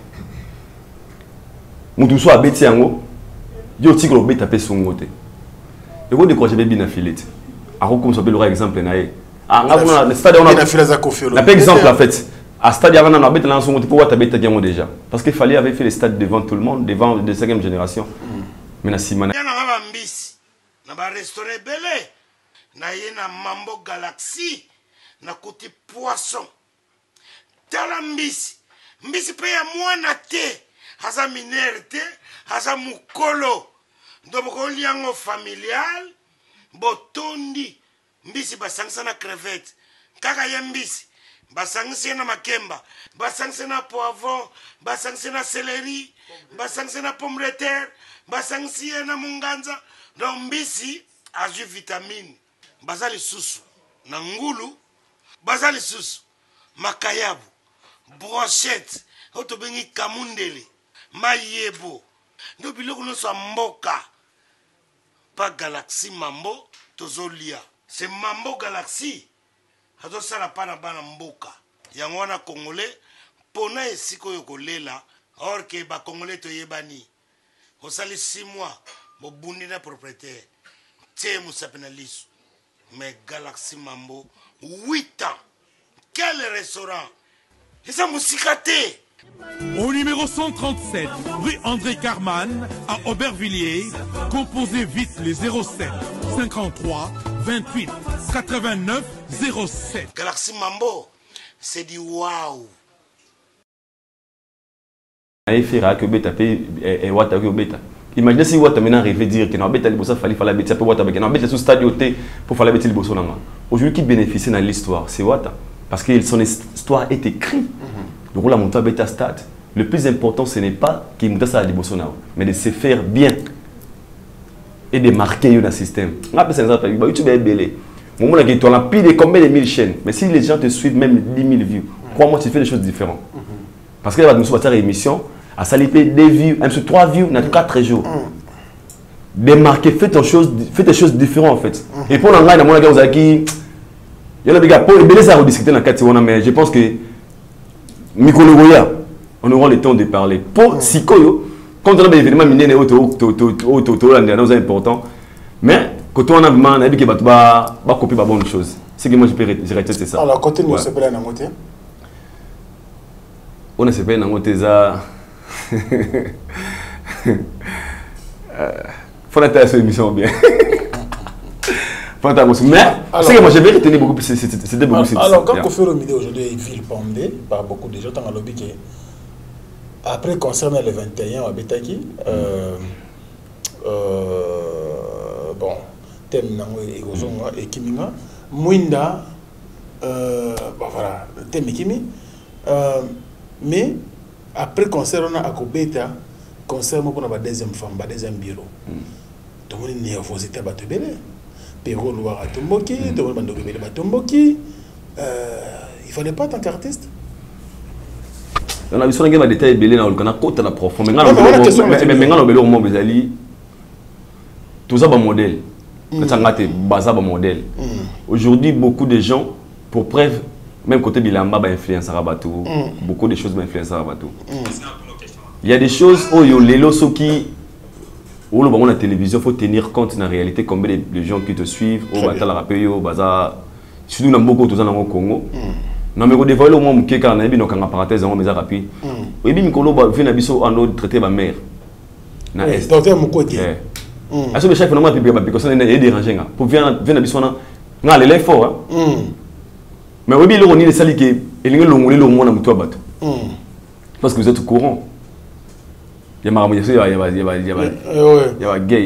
[SPEAKER 1] Moutou soit béti ango, yo tigre le béta pèse son côté. Et vous découragez bien la filette. Alors comme ça peut le exemple naé. Ah, on a le stade on a la filette à Koffi Olomide. Par exemple en fait, à stade on a béta dans son côté pour voir ta béta gagnant déjà. Parce qu'il fallait avait fait les stades devant tout le monde, devant de 5e génération. Mais na simana.
[SPEAKER 6] Ya na mbisi, na ba restaurant belé, na yena Mambo Galaxy. Na côté poisson tala mbisi pe ya mwana te haza minere te haza mukolo ndoboko liango familial botondi mbisi basangisa na crevette kaka ya mbisi
[SPEAKER 7] basangisi na makemba, basangisi na poivron, basangisi na céleri, basangisi na pomme de terre, basangisi na munganza. Donc mbisi azwi vitamine. Bazali susu na ngulu, bazali susu makayabu, brochette, otobengi kamundele, mayebo. Ndo biloko nyonso ya mboka. Pas Galaxy Mambo tozolia. C'est Mambo Galaxy. Azo sala pana bana mboka. Yango wana congolais pona esiko yokolela or que ba congolais to yebani. Osali 6 mois bo bundi na propriétaire. Té musapena lisu. Mais Galaxy Mambo 8 ans. Quel restaurant? Et ça musikaté.
[SPEAKER 9] Au numéro 137, rue André Carman, à Aubervilliers, composez vite les 07 53 28 89 07.
[SPEAKER 7] Galaxy Mambo, c'est du waouh.
[SPEAKER 1] Imaginez si Wata maintenant arrivait dire que Wata il fallait la bêtise pour Wata Wata sous stade pour faire la bêtise aujourd'hui qui bénéficie dans l'histoire c'est Wata parce que son histoire est écrite. Donc la montée bêta stade. Le plus important ce n'est pas qu'il monte ça à Libosona mais de se faire bien et de marquer dans le système. On appelle ça YouTube est belé. Mon là qui tu as plus de combien de 1000 chaînes mais si les gens te suivent même 10 000 vues crois-moi tu fais des choses différentes. Parce que là nous sommes à émission à salipé 2 vues, même sur 3 vues, dans 4 jours. Démarquer, faites des choses différentes en fait. Et pour l'anglais, dans mon avis, vous avez qui. Il y a des gars, pour les ça rediscuter dans le cadre, mais je pense que. Mikologoya, on aura le temps de parler. Pour Sikoyo, quand on a des événements minés, c'est important. Mais quand on a vraiment, on a dit que va copier pas bonne chose. C'est que moi je peux retirer ça.
[SPEAKER 2] Alors, côté nous, c'est pas un amoté.
[SPEAKER 1] On ne sait pas un amoté ça. Faut la sur l'émission bien. Mais c'est que moi j'ai bien retenu beaucoup plus. C'était beaucoup plus.
[SPEAKER 2] Alors quand Kofi Olomide aujourd'hui est vilipendé par beaucoup de gens dans le lobby qui après concernant le 21 à Betaki bon thème nango ekozonga ekiminga mwinda voilà thème ekimi mais après concert on a akobeta concert mo pour la deuxième femme ba deuxième bureau tout le monde nervosité ba tebele Péro Loire à Tomboki tout le monde bando bele ba Tomboki il fallait pas tant qu'artiste
[SPEAKER 1] on a vu sur un détail belé na olkana kota na profond mais ngalo belo mo bezali tout ça ba modèle ngate baza ba modèle aujourd'hui beaucoup de gens pour preuve même côté Bilamba ba influenceur à bateau beaucoup de choses ba influenceur à bateau il y a des choses où yo lelo soki où le la télévision faut tenir compte de la réalité combien de gens qui te suivent au batal rappel yo baza surtout dans beaucoup tout ça dans le Congo non mais ko dévoiler au moins muke car na bino kanga parenthèse en meza rapide et bi mikolo ba vient na biso en autre traiter ma mère na est
[SPEAKER 2] docteur Mukoti
[SPEAKER 1] à ce chef normalement pipi ba parce que est dérangé nga pour vient na biso na les fort mais oui le on est sali que elinga longolé le monde na muto bato parce que vous êtes au courant il y a maramo il y a gay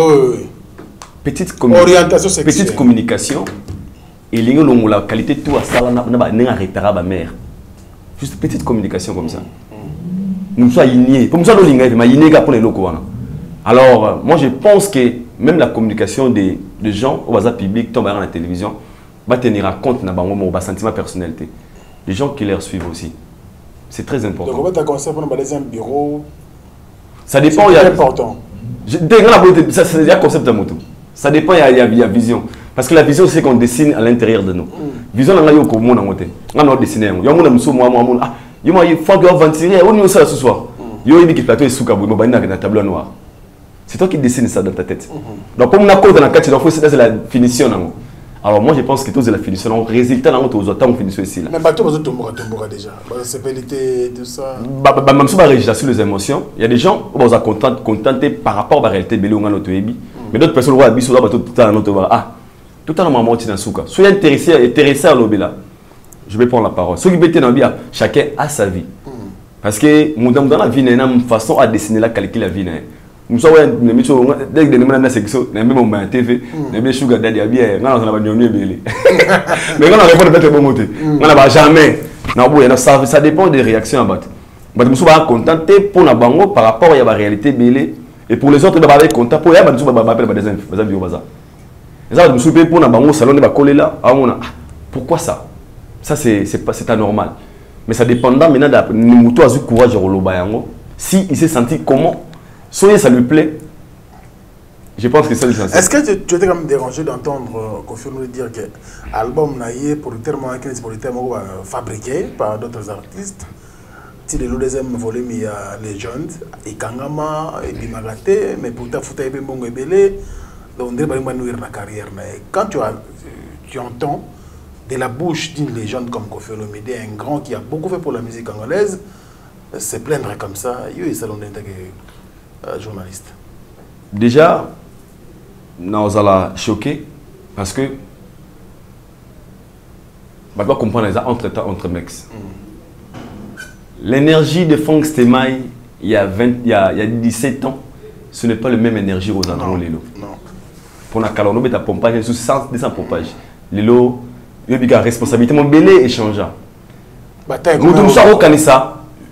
[SPEAKER 1] petite
[SPEAKER 2] orientation sexuelle
[SPEAKER 1] petite communication et la qualité tout à ça n'a réparé ma mère juste petite communication comme ça nous sommes innés pour nous sommes innés mais innés pour les locaux alors moi je pense que même la communication des gens au bazar public tombe dans la télévision va tenir compte na bango mo ba sentiment personnalité les gens qui les suivent aussi c'est très important
[SPEAKER 2] donc on va conseiller pour un deuxième bureau
[SPEAKER 1] ça dépend il y a
[SPEAKER 2] important
[SPEAKER 1] ça c'est un concept à moto ça dépend il y a vision parce que la vision c'est qu'on dessine à l'intérieur de nous vision on a eu comme on a monté on a dessiné yo mon muso moi ah yo moi il faut que on tirer on est ça ce soir yo il dit que plateau est sous kabou ba na tableau noir c'est toi qui dessines ça dans ta tête donc comme on a code dans la carte il faut c'est la finition nango alors moi je pense que tout c'est la finition résultat dans auto autant finition ici là
[SPEAKER 2] mais bateau bazo tomboka déjà c'est pénalité tout ça
[SPEAKER 1] même sur la régistration les émotions il y a des gens on va contenté par rapport à la réalité belé on a notre ebi mais d'autres personnes vont biso bateau tout à notre ah tout à moment tina souka soyez intéressé à l'obéla je vais prendre la parole ceux qui bêtent dans bien chacun a sa vie parce que mon dans la vie n'a une façon à dessiner la calculer la vie Muso wa ne miso dès que ne mena na sexo na même mon TV na be sugar daddy bien ngana na ba nyomie belé mais quand on répond peut-être bon moté ngana ba jamais na boye na ça dépend des réactions bat muso ba contenté pour na bango par rapport à la réalité belé et pour les autres ba ba content pour ya ba muso ba appelle ba des amis baza ça muso pe pour na bango salon ne ba coller là pourquoi ça c'est anormal mais ça dépendant maintenant de muto azu courage roloba yango si il s'est senti comment soyez, ça lui plaît. Je pense que c'est ça.
[SPEAKER 2] Est-ce que tu étais quand même dérangé d'entendre Kofi nous dire que l'album naïe producteur fabriqué par d'autres artistes? Si le deuxième volume il y a Legend, et Kangama, et Bimagate, mais pour ta fouta et Bimbongo et Belé, donc on dirait pas nourrir la carrière. Quand tu entends de la bouche d'une légende comme Kofi Olomide, un grand qui a beaucoup fait pour la musique angolaise, se plaindre comme ça, il y a un journaliste.
[SPEAKER 1] Déjà, nous allons choquer parce que on doit comprendre les entre mecs. L'énergie de Frank Stemai il y a 17 ans, ce n'est pas la même énergie aux endroits Lelo. Pour la calonne, tu as pompage sous 100 pompage. Lelo, il y a une responsabilité, mon belé est changeant. Nous sommes au Kanissa.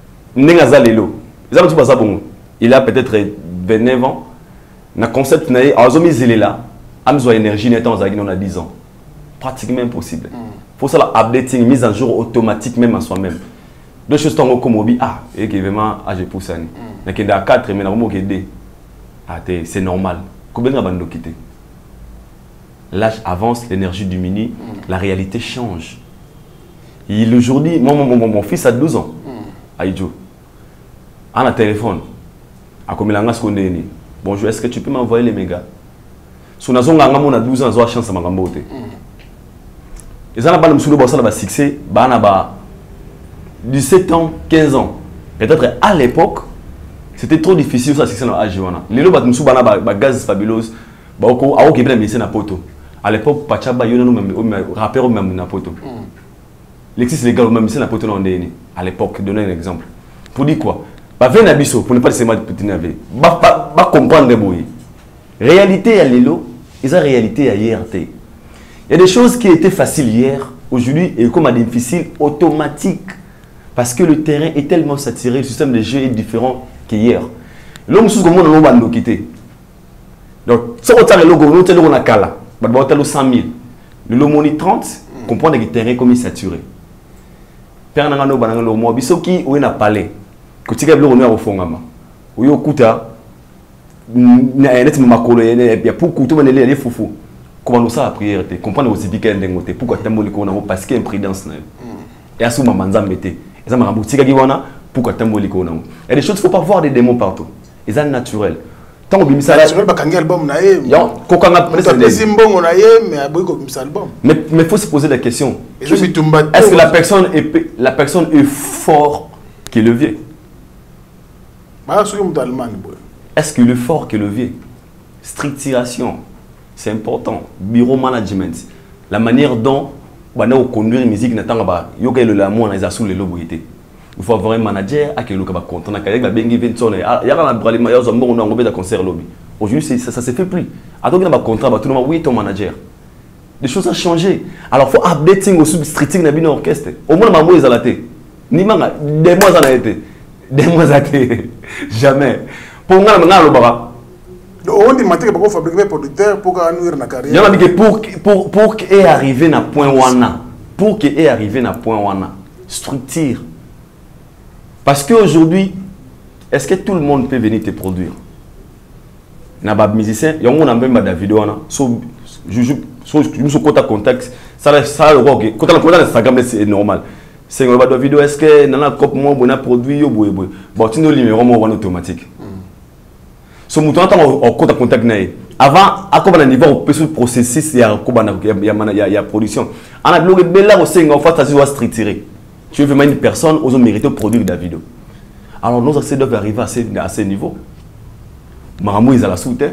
[SPEAKER 1] Il a peut-être 29 ans. Le concept est là. Il a énergie on a 10 ans. Pratiquement impossible. Il faut ça updating, mise en jour automatique même à soi-même. Deux choses sont comme et qui vraiment je pousse ça. Mais qu'il y a 4 mais c'est normal. Combien de quitter? L'âge avance, l'énergie diminue, la réalité change. Aujourd'hui, mon fils a 12 ans. Aïdjo. On a téléphone. Bonjour, est-ce que tu peux m'envoyer les mégas? Si on a 12 ans, on a une chance de m'envoyer. Et ça n'a pas de succès. 17 ans, 15 ans. Peut-être à l'époque, c'était trop difficile ça succès dans l'âge. Les gens qui ont gaz fabuleux, à l'époque, Pachaba, il y a un rappeur même dans poto. L'exis légal même c'est na poto à l'époque, donner un exemple. Pour dire quoi? Bah venez à Bisso pour ne pas laisser mal petit navet. Bah comprendre les boys. Réalité à l'élo, et ça réalité à hier. Il y a des choses qui étaient faciles hier, aujourd'hui et comme difficile automatique parce que le terrain est tellement saturé, le système de jeu est différent qu'hier. L'homme sous comment on va nous quitter. Donc si on a le logo, on a cala, bah on a 100 000. Le lomoni 30, comprendre que le terrain comme il est saturé. Père Nangano Banangano mo bisoki ou na palais ko tika blo no ofongama uyo kuta na net makolo ene ya pour kutu manele les foufou comment nous ça prière te comprendre aussi bika ndengote pourquoi tamboli ko na parce que imprudence na et asuma manzambe te eza makambo tika ki wana pourquoi tamboli ko na il y a des choses faut pas voir des démons partout et ça naturel tant que bimisa
[SPEAKER 2] naturel ba kangi album na ye
[SPEAKER 1] yo ko kanga
[SPEAKER 2] presque mbongo na ye mais aboy ko bimisa album
[SPEAKER 1] mais faut se poser la question. Est-ce que la personne est fort que le vieux? Est-ce qu'il est fort que le vieux? Structuration, c'est important. Bureau management, la manière dont on conduit la musique, il faut avoir un manager qui est content. Aujourd'hui, ça ne se fait plus. Alors, il y a un contrat, oui, ton manager. Les choses ont changé. Alors, il faut updating au sous-streeting dans l'orchestre. Au moins, maman est à la tête. Ni manga, des mois à la tête. Des mois à la tête. Jamais. Pour moi, on a le bara.
[SPEAKER 2] On dit que pour fabriquer des producteurs pour nourrir la carrière.
[SPEAKER 1] Il y en a qui pour qu'il ait arrivé à point wana. Pour qu'il ait arrivé à point wana. Structure. Parce qu'aujourd'hui, est-ce que tout le monde peut venir te produire? Il y a des musiciens, il y a même des vidéos. Je suis contact. Ça le rock. Quand on a Instagram, c'est normal. C'est une vidéo. Est-ce que dans la cop moi on a produit au bout bon tu nous numéro moi automatique. Ce mouton on contact avant à comme on niveau on peut processus il y a production. On a bloqué bella aussi en fait ça doit structurer. Tu veux vraiment une personne aux mérité produire la vidéo. Alors nos accès doivent arriver à ce niveau. Maramou ils à la soute.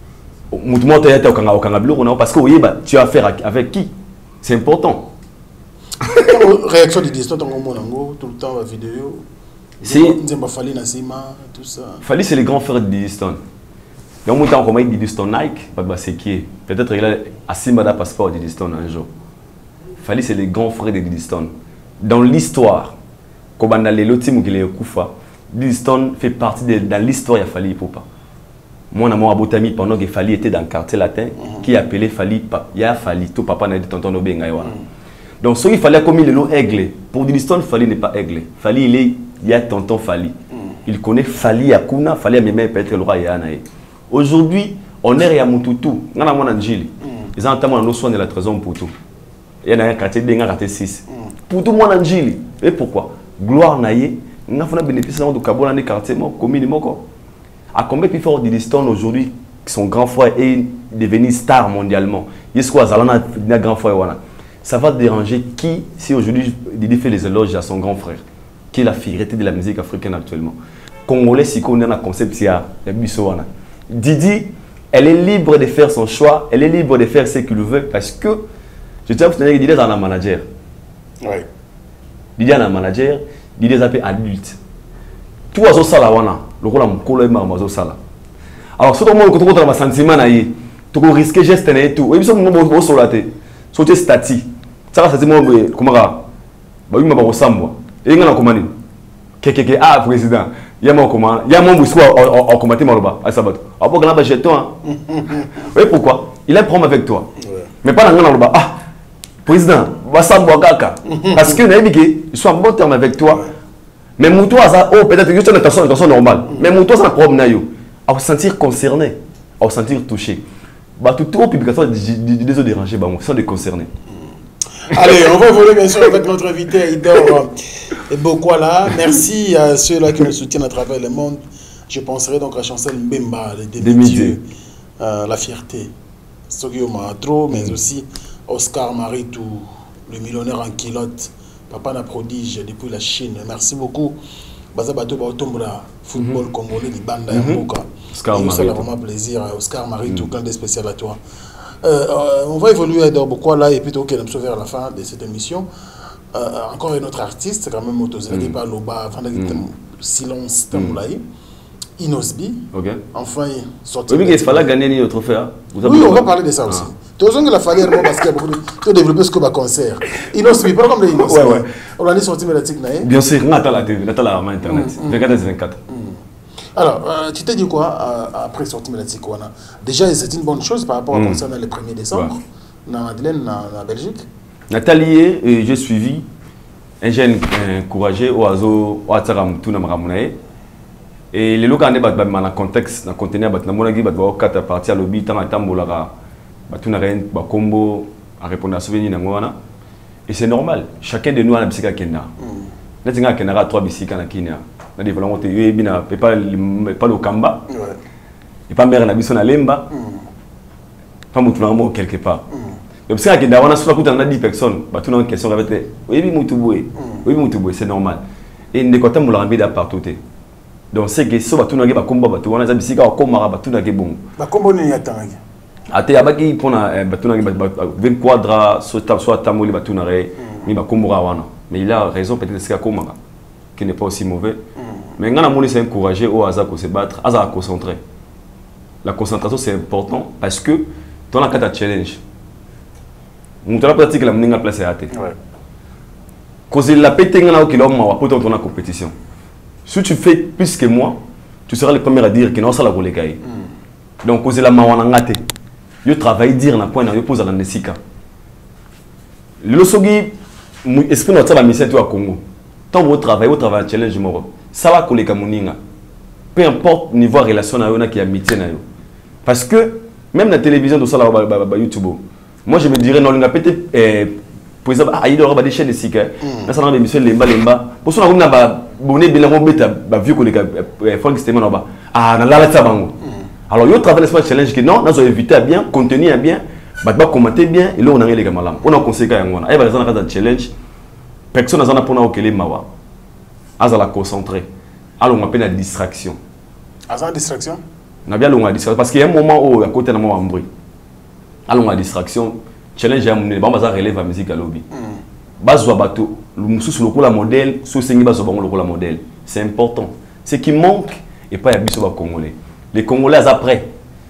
[SPEAKER 1] Parce que tu as affaire avec qui? C'est important.
[SPEAKER 2] Réaction du distant, tout le temps la vidéo.
[SPEAKER 1] Si.
[SPEAKER 2] Tout ça.
[SPEAKER 1] Fali, c'est les grands frères de Distant. y a un moment comment il dit Didiston Nike, c'est qui est. Peut-être il a Asimada passeport Didiston un jour. Fali c'est les grands frères de Didiston. Dans l'histoire, comme on a les lotis qui les Koufa, Didiston fait partie dans l'histoire il a Fali Poupa. Moi, mon abotami pendant que Fali était dans le quartier latin, qui appelait Fali, il y a Fali, tout papa n'a dit tonton Obenga. Donc, ce qu'il fallait comme il est aigle. Pour Didiston, Fali n'est pas aigle. Fali, il y a tonton Fali. Il connaît Fali Akuna, Fali a même peut-être le roi Yanae. Aujourd'hui, on est à Mututu, on a mon angile. Ils ont entamé nos soins de la trésor pour tout. Il y a un quartier de 6. Pour tout mon angile. Et pourquoi? Gloire naïe, on a fait un bénéfice de Kabona des quartiers, commune Moko. À combien plus fort Didiston aujourd'hui, son grand frère est devenu star mondialement. Il y a un grand frère. Ça va déranger qui, si aujourd'hui Didi fait les éloges à son grand frère, qui est la fierté de la musique africaine actuellement. Congolais, si on a un concept, il y a Didi, elle est libre de faire son choix, elle est libre de faire ce qu'il veut parce que, je tiens à vous dire que Didi est un manager.
[SPEAKER 2] Oui.
[SPEAKER 1] Didi est un manager, Didi est un adulte. Tout à ça, le rôle de mon sala. Alors, si tu as un sentiment, tu peux risquer geste et tout. Et puis, tu peux solater. Si tu es statique, ça va se dire comment tu vas ressemble. Et tu as ah, président, il y a mon command, il y a mon boussoir en combattant Maloba. À Sabat. Alors, pour que tu oui, pourquoi? Il a un problème avec toi. Mais pas dans le bas. Ah, président, parce que il soit en bon terme avec toi. Mais Moutou a peut-être juste une intention normale. Mais Moutou a un problème. À se sentir concerné, à se sentir touché. Tout publication des dérangés, sans les concerner.
[SPEAKER 2] Allez, on va évoluer bien sûr avec notre invité Idor Bokwala. Merci à ceux-là qui nous soutiennent à travers le monde. Je penserai donc à la chanson Mbemba, les demi-dieux, la fierté. Sogio Mahatro, mais aussi Oscar Maritou, le millionnaire en kilote. Papa n'a prodige depuis la Chine. Merci beaucoup. Bazabato Baotombra, football congolais du Banda Yamboka. Oscar Maritou. Ça a vraiment plaisir. Oscar Maritou, plein de spécial à toi. On va évoluer à Bokwala et puis ok, nous sommes vers la fin de cette émission. Encore un autre artiste, quand même, Otozaki par Loba, Silence Tamoulaï. Inosbi. Enfin, sorti.
[SPEAKER 1] Oui, mais il fallait gagner notre trophée.
[SPEAKER 2] Oui, on va parler de ça aussi. Tu as besoin de la faille parce qu'il y a beaucoup de développer ce que va concert. Inosbi, pas comme les Inosbi. On a dit sorti médiatique.
[SPEAKER 1] Bien sûr, on a la internet. 24.
[SPEAKER 2] Alors, tu t'es dit quoi après sortie médiatique? Déjà, c'est une bonne chose par rapport à concert le 1er décembre, dans Madeleine, en Belgique.
[SPEAKER 1] Nathalie, j'ai suivi un jeune courageux au Azo, au Atsaram, tout dans Maramunae. Et les locaux ont dans le contexte, dans le conteneur, dans le monde, dans quatre parties à l'objet, dans le temps, tout n'a combo à répondre à souvenir. Et c'est normal. Chacun de nous a un psychiatre qui est là. Nous avons 3 psychiatres qui sont là. Nous avons pas le Kamba. Et pas mère na Lemba. Pas moutou quelque part. Le psychiatre qui est là, on a 10 personnes. Tout dans une question c'est normal. Et nous avons des partout. Donc c'est que si on a des combat, on a des psychiatres qui sont là. Ate abaki pona batuna 20 quadra soit tamoli batuna re mi bakumbura wana. Mais il a raison peut-être c'est Komara qui n'est pas aussi mauvais. Mais ngana moni c'est encourager au hasard pour se battre, à concentrer. La concentration c'est important parce que dans la carte challenge. On doit pratiquer la mninga place à ate. Cause la pété ngana okilo ma pour ton compétition. Si tu fais plus que moi, tu seras le premier à dire que non ça la voler kai. Donc cause la mawana ngate. Je travaille dire na point na yo pose la nesika. Le sogi esprit notre la mission au Congo. Tant vous travaillez challenge moro. Ça va coller comme moninga. Peu importe niveau relation na yo na qui amitié na yo. Parce que même la télévision de ça là YouTube. Moi je me dirais non linga peut-être pour exemple aïdo ba des chaînes de sika. Na ça na émission lemba. Pour ça na ba bonné bilan beta ba vieux collègue Frank Stéman ba. Ah na la tabango. Alors, il y a un travail de challenge qui non, nous avons évité à bien, contenir à bien, commenter bien, et là on a les gamins. On a conseillé à un challenge, personne n'a pas de mawa. À la concentrer. Alors on appelle la distraction.
[SPEAKER 2] À la distraction?
[SPEAKER 1] On a bien la distraction parce qu'il y a un moment où à côté de moi on bruit. Alors la distraction, challenge à mon on va relève la musique à lobby. Bazo bateau, le moussou sur le coup la modèle, sous sengi bazo le coup la modèle. C'est important. Ce qui manque et pas y a biso congolais. Les Congolais après,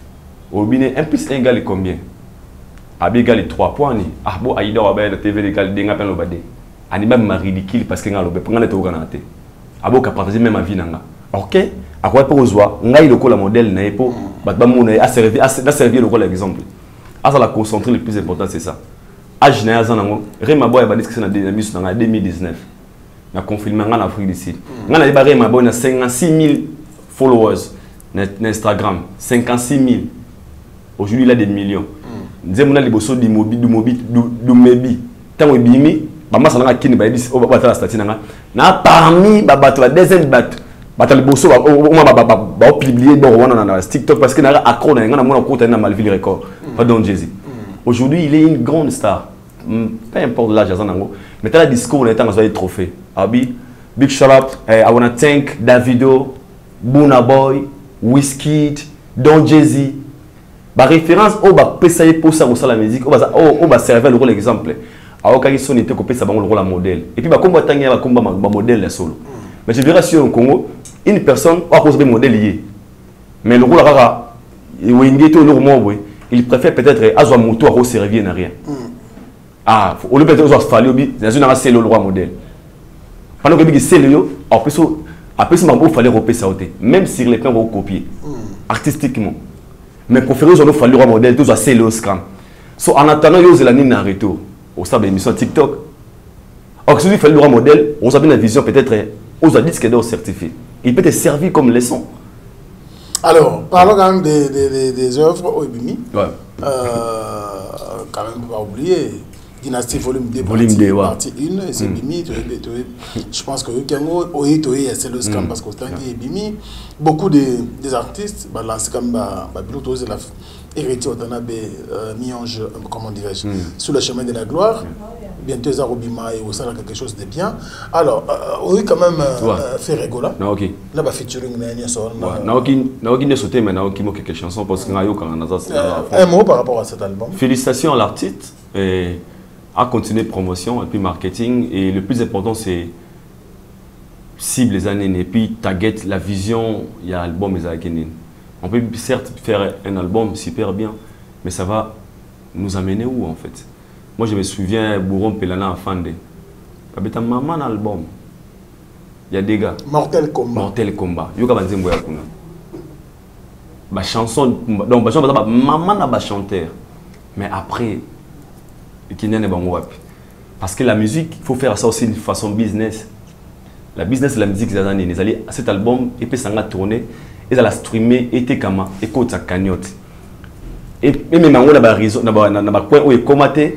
[SPEAKER 1] Au bine 1 plus 1 égale combien? Abi égale 3 points ni. Ah bon aïda wa ba la TV égale denga pen lobade. Ani même ridicule parce que nga lobe ngana to kanate. Abo ka partager même ma vie nanga. OK? À quoi pour ozwa ngai le la modèle na epo bat ba mon a servir le rôle exemple. À ça la concentrer le plus important c'est ça. Âge na zanango Rema Boy ba disque na 2019. Na confirmer nga en Afrique du Sud. Nga na ba Rema Boy na 56 000 followers na Instagram, 56 000. Aujourd'hui il a des millions. Nzemuna liboso du mebi. Tango bimi ba masala kini ba edis o ba ta statut na parmi ba bato la deuxième bato. Ba liboso ba publier bon na TikTok parce que na accro na ngana mona kota na Malville record. Pardon Jésus. Aujourd'hui, il est une grande star. Peu importe l'âge, mais t'as le discours, on est dans les trophées. Abi, big shout out. I wanna thank Davido, Burna Boy, Wizkid, Don Jay-Z. Ba référence au ba pesaye pour ça la musique, au ba servir le rôle exemple. A aucun son était coupé ça le rôle la modèle. Et puis ba combat tangi ba combat ba modèle la solo. Mais je verrai sur au Congo, une personne a cause de modèle lié. Mais le rôle rara, il préfère peut-être avoir un moto à servir n'a rien. Ah, au lieu de faire fallu dans une c'est le roi modèle. Pendant que c'est le après ça il fallait repérer ça même si les plans vont copier artistiquement. Mais pour faire il fallait le roi modèle tout ça c'est le scam. So en attendant il y a une retour au stade d'émission TikTok. Alors si il fallait le roi modèle, on a bien la vision peut-être aux disques d'or certifiés. Il peut te servir comme leçon.
[SPEAKER 2] Alors, parlons quand même des œuvres au Ebimi.
[SPEAKER 1] Ouais.
[SPEAKER 2] Quand même, pas oublier. Dynastie volume 2, partie 1, et c'est Ebimi. Je pense que c'est le scam parce que Ebimi, beaucoup des artistes lancent comme Biloto, la héritier Otanabe, Mionge, comment dirais-je, sous le chemin de la gloire. Bientôt, Zarobima et Osala quelque chose de bien. Alors, oui, quand même, fait rigola.
[SPEAKER 1] Ok.
[SPEAKER 2] Là, bah, featuring,
[SPEAKER 1] Naoki ne sautait, mais Naoki m'a quelques chansons parce que
[SPEAKER 2] un mot par rapport à cet album.
[SPEAKER 1] Félicitations à l'artiste et à continuer de promotion et puis marketing. Et le plus important, c'est cible les années et puis target la vision. Il y a l'album et Zakenin. On peut certes faire un album super bien, mais ça va nous amener où en fait? Moi, je me souviens, Bourron Pelana à Fande. Avec un maman album, il y a des gars.
[SPEAKER 2] Mortel Combat.
[SPEAKER 1] Mortel Combat. Il y a des gens qui chanson. Donc, maman n'a pas chanteur. Mais après, il y a des gens. Parce que la musique, il faut faire ça aussi de façon business. La business et la musique, cet album, et puis ça a tourné, et ça a streamé, et t'es écoute sa cagnotte. Et même si on a raison, on a commenté,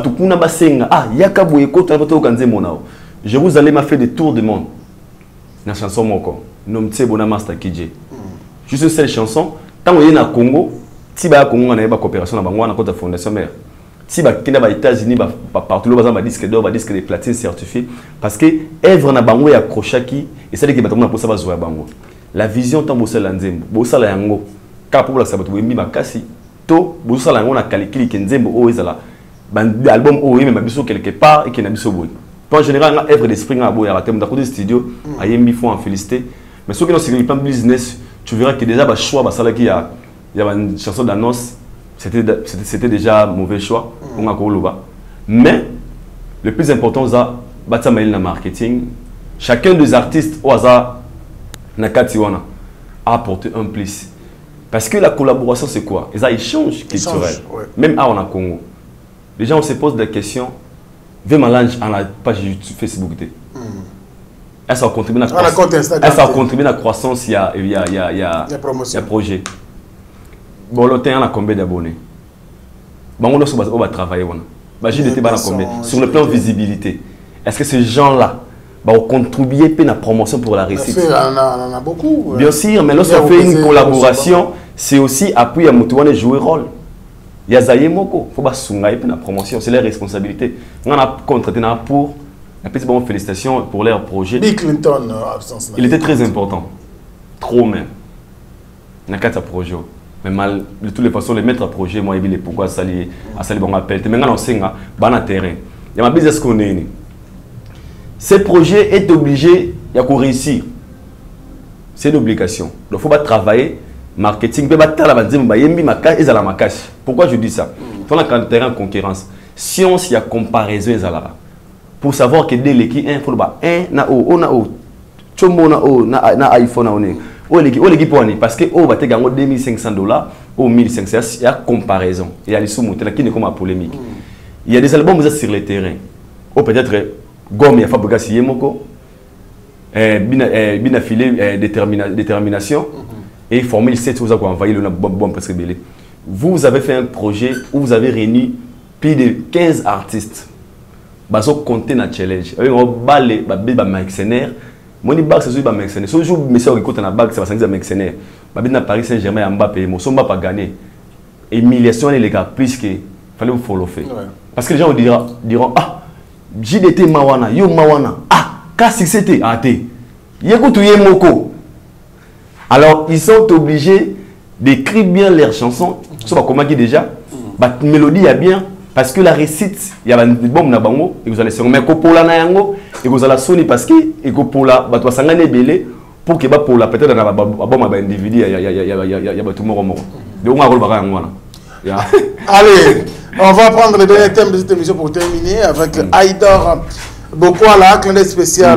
[SPEAKER 1] je vous allez m'a fait des tours de monde. La chanson moko, nom tse bona master kidje. Juste cette chanson, tant on est na Congo, si ba Congo on a une coopération na bango na côté fondation mère. Si ba kina ba États-Unis ba partout là ba disque d'or, ba disque de platine certifié parce que œuvre na bango ya crochaki et ça dit que ba tamo na posa ba zoya bango. La vision tant bossa la nzembo, bossa la yango. Ka pour la sabato wembi makasi. Bossa la ngona calcul ki nzembo o ezala album o yeme mabiso quelque part et qui na biso boy. En général une œuvre d'esprit na boy à thème de studio a yembi faut en féliciter mais ceux qui sont sur le plan business tu verras que déjà ba choix ba sala qui y a une chanson d'annonce c'était déjà mauvais choix on a koloba mais le plus important c'est batsa mail na marketing chacun des artistes au hasard na katiwana a apporté un plus. Parce que la collaboration, c'est quoi? Ils ont un échange culturel. Ouais. Même à en Congo. Les gens on se posent des questions. Vers ma langue, à la page Facebook. Est-ce qu'on contribue à la croissance? Il y a un projet. Bon, l'autre, on a combien d'abonnés? Bon, on va travailler. Sur le plan de visibilité. Est-ce que ces gens-là vont contribuer à la promotion pour la réussite?
[SPEAKER 2] On en a beaucoup.
[SPEAKER 1] Bien sûr, mais lorsqu'on fait une collaboration, c'est aussi appuyer à Moutouane jouer rôle. Il y a Zaye Moko, il faut pas sounger la promotion, c'est leur responsabilité. On a contraté pour la petite bonne félicitation pour leur projet.
[SPEAKER 2] Bill Clinton, absence.
[SPEAKER 1] Il était très important, trop même. Il y a 4 projets. Mais mal, de toutes les façons, les mettre à projet, moi, il est pourquoi ça lié à ça, bon appel. Mais maintenant, on sait, on a terrain. Il y a ma business qu'on est. Ce projet est obligé de réussir. C'est une obligation. Donc, il faut pas travailler marketing pe batala banzembo bayembi makasi ezala makasi. Pourquoi je dis ça? Dans la terrain en concurrence, science il y a comparaison ezala. Pour savoir que dès l'équipe un faut ba un na o chombo na o na iPhone na one. O l'équipe pour année parce que o ba te gango $2,500 ou 1,500, il y a comparaison. Il y a les sous-montées qui n'est comme la polémique. Il y a des albums sur le terrain. Ou peut-être Gomme il y a Fabrica Siyemoko, bien affilé détermination et Formule 7 vous avez envoyé le bon parce que vous avez fait un projet où vous avez réuni plus de 15 artistes. Baso compter na challenge. On balé ba mercenaire. Moni bag c'est ba mercenaire. Ce jour monsieur écoute na bag c'est ba mercenaire. Ba na Paris Saint-Germain Mbappé, mo somba pas gagné. Humiliation les gars plus que fallait vous follow faire. Parce que les gens diront ah JDT Mawana, yo Mawana. Ah, kasi c'était até. Yekutu Yemoko. Alors ils sont obligés d'écrire bien leurs chansons. Ça va comment qui déjà. Ba mélodie a bien. Parce que la récite, il y a des bombes na bango, et vous allez se remettre pour la nayango, et vous allez sonner parce que, et que pour la, tu vas s'engager belé, pour que pour la peut-être dans la bombe à individu, il y a tout le monde. Donc on va rôle
[SPEAKER 2] Allez, on va prendre le dernier thème de cette émission pour terminer avec Haïdar Bokwala, clin d'œil spécial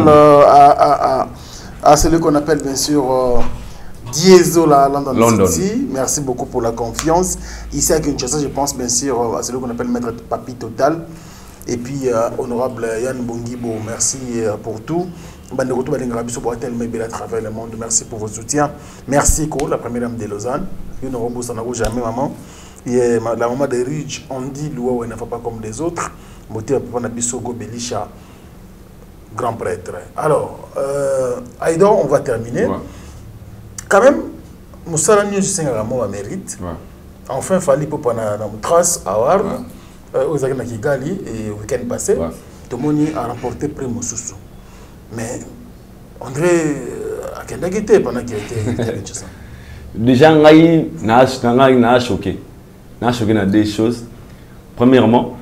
[SPEAKER 2] à celui qu'on appelle bien sûr. Diesel à London City. Merci beaucoup pour la confiance. Ici à Kinshasa, je pense bien sûr à celui qu'on appelle Maître Papi Total. Et puis, honorable Yann Bongibo, merci pour tout. À travers le monde. Merci pour vos soutiens. Merci, Ko, la première dame de Lausanne. Nous n'aurons jamais, maman. Et la maman de Ridge, on dit Loua, elle ne fait pas comme les autres. Moté à Bisogo Belisha, grand prêtre. Alors, Aïdor, on va terminer. Ouais. Quand même, Moussa News a mérite. Enfin, il fallait pour prendre une trace à Ward, aux Agana Kigali et au week-end passé. Tout le monde a remporté le prix Moussoussou. Mais André a été pendant qu'il était
[SPEAKER 1] déjà, n'a choqué. N'a choqué dans deux choses. Premièrement,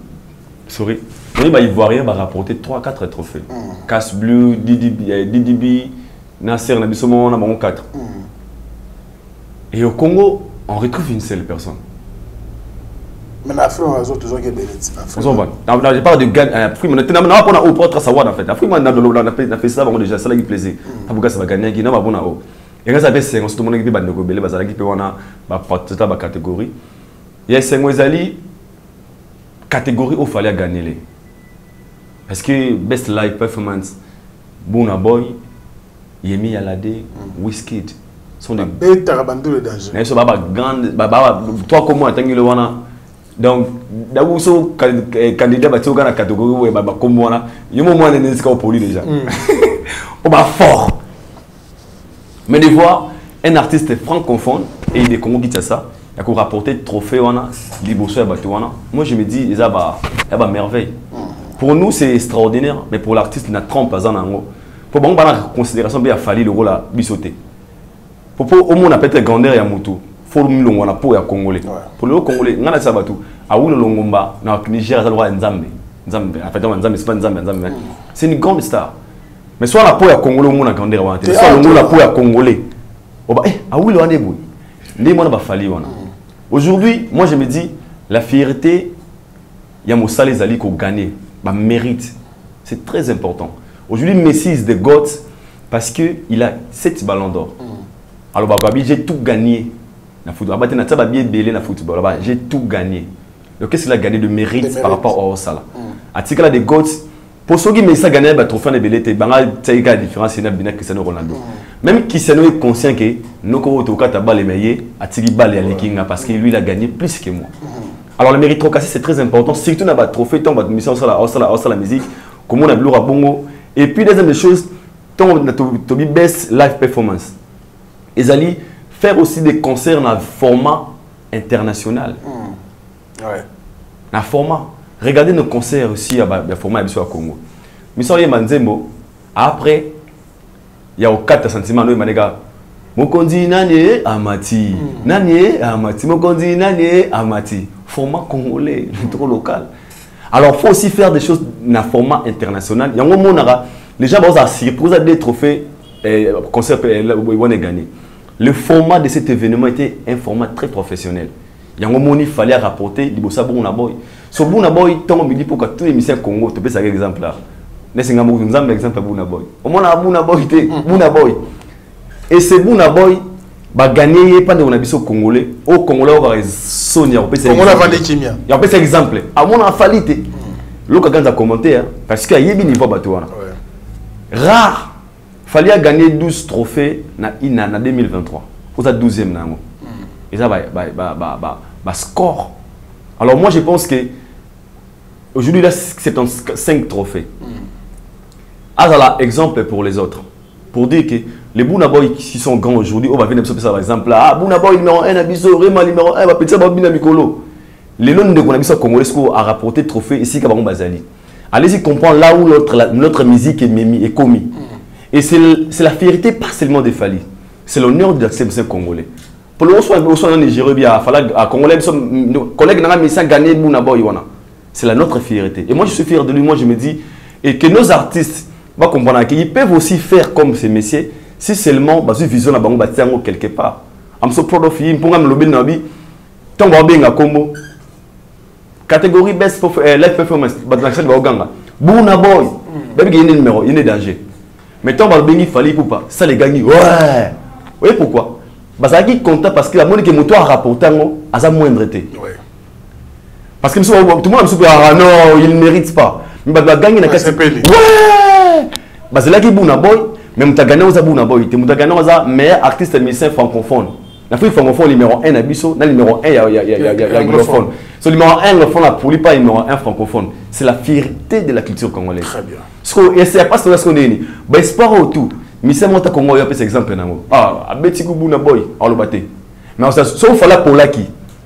[SPEAKER 1] les Ivoiriens va rapporter 3-4 trophées. Casse Bleu, DDB. Nasser na biso on a 4. Et au Congo, on retrouve une seule personne.
[SPEAKER 2] Mais l'Afrique, on a toujours des bénéfices.
[SPEAKER 1] Je parle de gagne. L'Afrique, on a pas au portrait savoir en fait. L'Afrique, on a fait ça, on a déjà ça qui plaisir. Pourquoi ça va gagner qui n'a pas bon à eau. Et quand ça fait 5 ans, tout le monde qui va nous belé, bazar qui peut on a ba catégorie. Il y a 5 Wezali catégorie où fallait gagner les. Parce que best live performance, Burna Boy. Yemi Alade, Wizkid sont des
[SPEAKER 2] danger.
[SPEAKER 1] Mais ce baba grande toi comment attendre le wana donc d'abord so candidat ba tsoka na catégorie ou baba comme wana yomo moi ne ska poli déjà on va fort mais de voir un artiste francophone et des Congo qui ça il a qu'on rapporter trophée wana liboso ya bato wana moi je me dis ça ba merveille pour nous c'est extraordinaire mais pour l'artiste na trompe azan nango. Pour bon la considération bien fallu le rôle à bisoter. Pour au moins peut-être grandeur ya mutu. Faut le ngona pour ya congolais. Pour le congolais ngana sabatu. A ou le longomba na Niger ça doit Nzambe. Nzambe en fait Nzambe c'est pas Nzambe. C'est une grande star. Mais soit la pour ya congolais au moins grandeur wa. Soit le la pour ya congolais. Oba a ou le andebou. Les mona ba fallu wana. Aujourd'hui, moi je me dis la fierté ya Moussa Zali ko gagner, ba mérite. C'est très important. Aujourd'hui, Messi is the GOAT parce qu'il a 7 ballons d'or. Alors, j'ai tout gagné dans le football. J'ai tout gagné. Donc, qu'est-ce qu'il a gagné de mérite par rapport au Salah? À titre de GOAT, pour ceux qui Messi a gagné le trophée de Belete, il y a une différence avec Cristiano Ronaldo. Même Cristiano est conscient que nous avons les meilleurs à Tigibal parce que lui, il a gagné plus que moi. Alors, le mérite trocassé, c'est très important. Surtout dans le trophée, dans la mission la musique, comme on a vu le Bongo. Et puis, deuxième des choses, tu best live performance. Ils allaient faire aussi des concerts dans le format international.
[SPEAKER 2] Ouais.
[SPEAKER 1] Dans le format. Regardez nos concerts aussi dans le format au Congo. Mais ça, après, il y a 4 sentiments. Mokondi nanye amati. Nanye amati. Mokondi nanye amati. Format congolais, trop local. Alors, il faut aussi faire des choses dans le format international. Il y a les gens vont s'assurer pour des trophées, concerts où ils vont gagner. le format de cet événement était un format très professionnel. Il y a un moment où il fallait rapporter les bossa Bouna Boy. So Bouna Boy, tant on me dit pour que tous les émissions Congo, tu peux ça exemple là. Laissez un exemple à Bouna Boy. Au moins Bouna Boy, Bouna Boy. Et c'est Bouna Boy, bah gagner pas de on a biso congolais. Au Congolais on va Sonia, on peut ça. Il y a un exemple. À mon enfalité. L'autre quand a commenté parce qu'il y a un niveau bateau. Rare. Fallait gagner 12 trophées en 2023. Vous êtes 12e. Et ça va score. Alors moi je pense que aujourd'hui là c'est 5 trophées. Alors exemple pour les autres. Pour dire que les Bouna Boy qui sont grands aujourd'hui, on va venir par exemple là. Ah Bouna Boy numéro 1 à Biso, Rema numéro 1, va petit Babina Mikolo. Les noms de Bouna Biso Congolais a rapporté trophée ici Kabon Bazali. Allez-y comprendre là où notre musique est commise. Et c'est la fierté pas seulement des Fali. C'est l'honneur de l'acceptation congolais. Pour le moment, on Nigeria, il a Congolais, collègues n'a gagné Bouna Boy. C'est notre fierté. Et moi, je suis fier de lui. Moi, je me dis et que nos artistes vont comprendre qu'ils peuvent aussi faire comme ces messieurs si seulement une vision quelque part. I'm so proud of him. Pour me le nabi, tant que vous combo catégorie best live performance, Bouna Boy, il y a un numéro, il y a un danger. Mais tant que il fallait pour pas, ça les gagne. Ouais. Vous voyez pourquoi? Parce qu'il compte parce que la monnaie que moto a rapporté à moindre été. Parce que tout le monde me dit ah non, il ne mérite pas. Mais il gagne dans la ouais. Parce que là qui Bouna Boy, même tu as gagné aux Bouna Boy, tu as gagné aux meilleurs artistes musiciens francophones. La fille francophone numéro 1 à Bisso, dans le numéro 1 il y a anglophone. Ce numéro 1 anglophone là pour lui pas numéro 1 francophone. C'est la fierté de la culture congolaise. Très bien. Et c'est pas ce qu'on dit. Ben espoir autour. Mais c'est moi qui Congo y a cet exemple là. Ah, abeti ku Bouna Boy, on le battait. Mais ça sauf là pour là qui.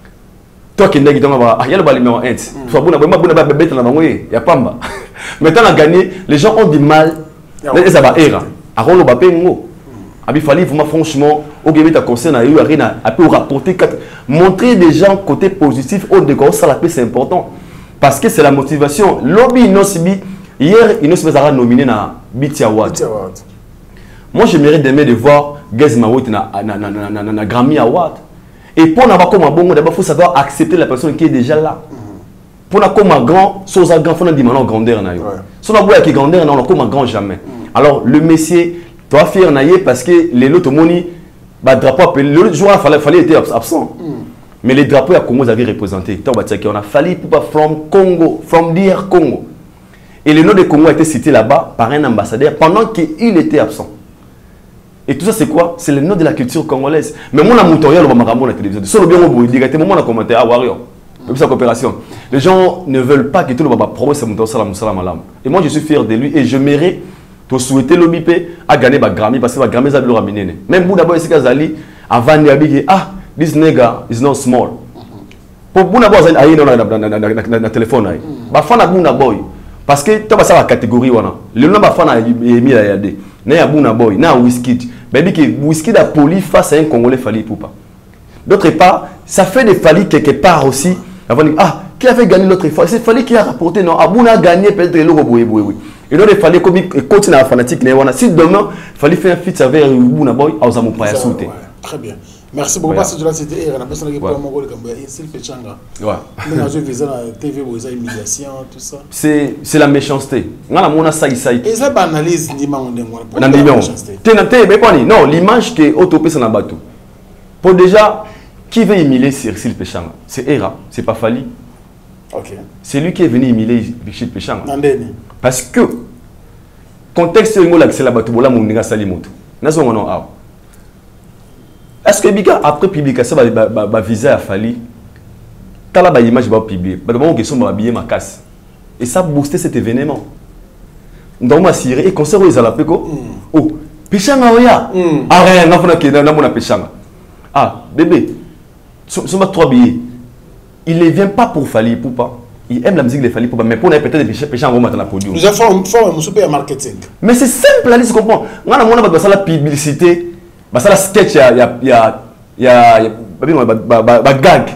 [SPEAKER 1] Toi qui ndagi tonga ah, il y a le numéro 1. Soit Bouna Boy, Bouna Boy bête là bangoye, y a pamba. Maintenant on a gagné, les gens ont du mal. Et ça va era. Arolo bapé ngo. Il fallait vraiment franchement au Gabé ta concerne à eu arena à peu rapporter montrer des gens côté positif au décor ça la paix c'est important parce que c'est la motivation lobby non sibi hier il nous sera nominé na BT Award. Moi je mérite d'aimer de voir Gaz Mawit na Grammy Award et pour n'avoir comme un bon d'abord faut savoir accepter la personne qui est déjà là pour n'a comme un grand chose à grand faut dire maintenant grandeur na yo son aboua qui grandeur non comme un grand jamais alors le messier doit faire naïe parce que les autres moni bah drapeau le joueur fallait être absent mais les drapeaux à Congo avaient représenté on a fallu pour pas from Congo from DR Congo et le nom de Congo a été cité là-bas par un ambassadeur pendant qu'il était absent et tout ça c'est quoi c'est le nom de la culture congolaise mais moi la moutoria le makambo la télévision solo bien au directement moi la commenter à Wario depuis sa coopération les gens ne veulent pas que tout le monde promesse sa moutoria salam malam et moi je suis fier de lui et je mérite to souhaiter l'obipé à gagner ba Grammy parce que ba Grammy ça le ramener même Bouna Boy c'est qu'azali avant de dire ah this nigga is not small pour Bouna Boy ça aïe dans téléphone aïe ba fan à Bouna Boy parce que tu vas ça la catégorie wana le nom ba fan à mis la yade na ya Bouna Boy na Wizkid ben dit que Wizkid a poli face à un Congolais Fally Ipupa d'autre part ça fait des Fally quelque part aussi avant ah qui avait gagné l'autre fois c'est Fally qui a rapporté non Abouna a gagné peut-être le logo oui et donc il fallait continuer à fanatique si demain il fallait faire un feat avec Bouna Boy à Osamou Paya sauter.
[SPEAKER 2] Très bien. Merci beaucoup parce que là c'était la personne qui parle mongol comme il fait changa. Ouais. Mais je visais la TV où ils humiliation tout ça. C'est
[SPEAKER 1] la méchanceté. Ngala mona sai sai.
[SPEAKER 2] Et ça banalise ni mangondengo.
[SPEAKER 1] Non, l'image que autopé ça na bateau. Pour déjà qui veut humilier Cyril Péchanga? C'est Era, c'est pas Fally. OK. C'est lui qui est venu humilier Cyril Péchanga. Parce que contexte c'est la bateau là mon sali moto. Nazo non ah. Est-ce que Bika après publication va viser à Fally tala ba image va publier. Ba bon question va habiller ma casse. Et ça boosté cet événement. Donc ma siré et concert aux alapeko. Oh, Péchanga oya. Ah rien na fona ke na mona Péchanga. Ah bébé. Soma 3 billets. Il ne vient pas pour Fally Ipupa. Il aime la musique de Fally Ipupa, mais pour peut-être des péchés en dans la podium.
[SPEAKER 2] Nous avons un super marketing.
[SPEAKER 1] Mais c'est simple, là, tu comprends. On a la publicité, la sketch, il y a gag.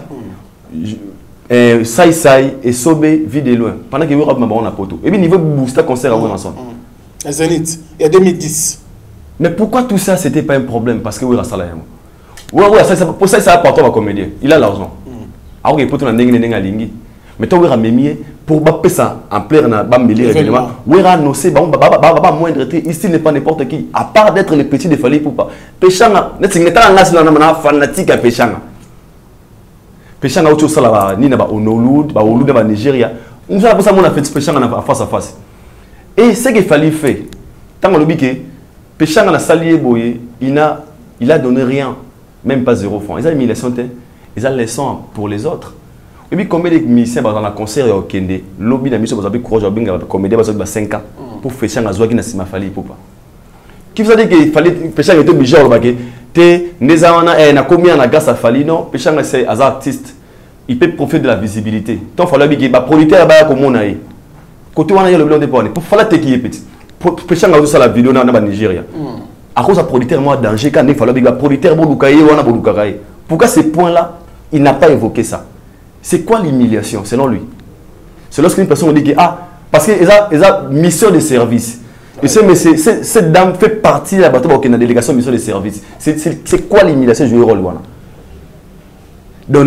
[SPEAKER 1] Sai et Sobé vide loin. Pendant que Europe m'a la poto. Et puis niveau booster concert à Wilson.
[SPEAKER 2] Zénith, il y a 2010.
[SPEAKER 1] Mais pourquoi tout ça c'était pas un problème parce que oui ça là. Ouais, pour ça, ça apporte un comédien. Il a l'argent. Alors qu'il peut tout lingi. Mais toi, il a même pour battre ça en plein dans le événement. Il a annoncé, moindre ici n'est pas n'importe qui. À part d'être le petit de Fally Ipupa. Péchanga, n'est-ce pas fanatique à Péchanga. Péchanga, autre chose, ni na Honolulu, na Nigeria. Nous avons fait Péchanga face à face. Et ce qu'il fallait faire, tant que le biquet, Péchanga na salié boye, il a donné rien. Même pas 0 francs. Ils ont mis les centaines, ils ont les sons pour les autres. Et puis combien de musiciens dans le concert au Kende, lobby la mission vous avez courage à comédien parce que 5 ans pour faire ça Zoaki na sima Fally Ipupa. Qui vous a dit qu'il fallait Péchanga était obligé au baquet, te nezana na combien na grâce à Fally non, Péchanga c'est un artiste, il peut profiter de la visibilité. Tant Fally que ba producteur ba comme on a eu. Côté on a le blanc de porte, pour Fally te qui est petit. Péchanga aussi la vidéo na Nigeria. À cause de producteur moi danger quand il fallait que producteur Bolukaye ou na Bolukaraye. Pourquoi ce point là il n'a pas évoqué ça? C'est quoi l'humiliation selon lui? C'est lorsqu'une personne dit que parce qu'il a mission de service. Et cette dame fait partie de la délégation mission de service. C'est quoi l'humiliation jouer rôle voilà? Donc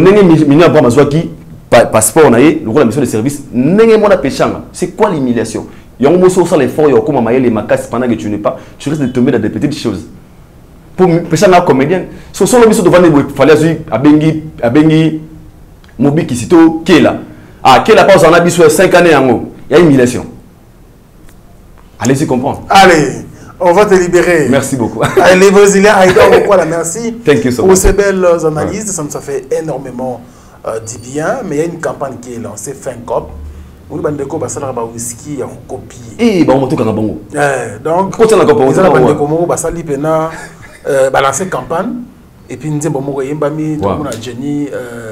[SPEAKER 1] passeport le rôle de la mission de service c'est quoi l'humiliation? Il y a un mot sur ça l'effort, il y a comme les macaques pendant que tu n'es pas, tu risques de tomber dans des petites choses. Pour Péchanga comédien, ce sont les missions devant il fallait à Bengi Mobi qui sito Kela. Kela passe en habit sur 5 années en haut. Il y a une humiliation. Allez-y comprendre.
[SPEAKER 2] Allez, on va te libérer.
[SPEAKER 1] Merci beaucoup.
[SPEAKER 2] Allez, Brésiliens, voilà, merci.
[SPEAKER 1] Thank you so much.
[SPEAKER 2] Pour ces belles analyses, ça nous a fait énormément du bien. Mais il y a une campagne qui est lancée, FinCop. On va dire que ça va whisky à copier.
[SPEAKER 1] Eh, bah on monte quand bon.
[SPEAKER 2] Donc,
[SPEAKER 1] quand on a compris,
[SPEAKER 2] on va dire comment ça li pena balancer campagne et puis nous disons bon moi mi on a Jenny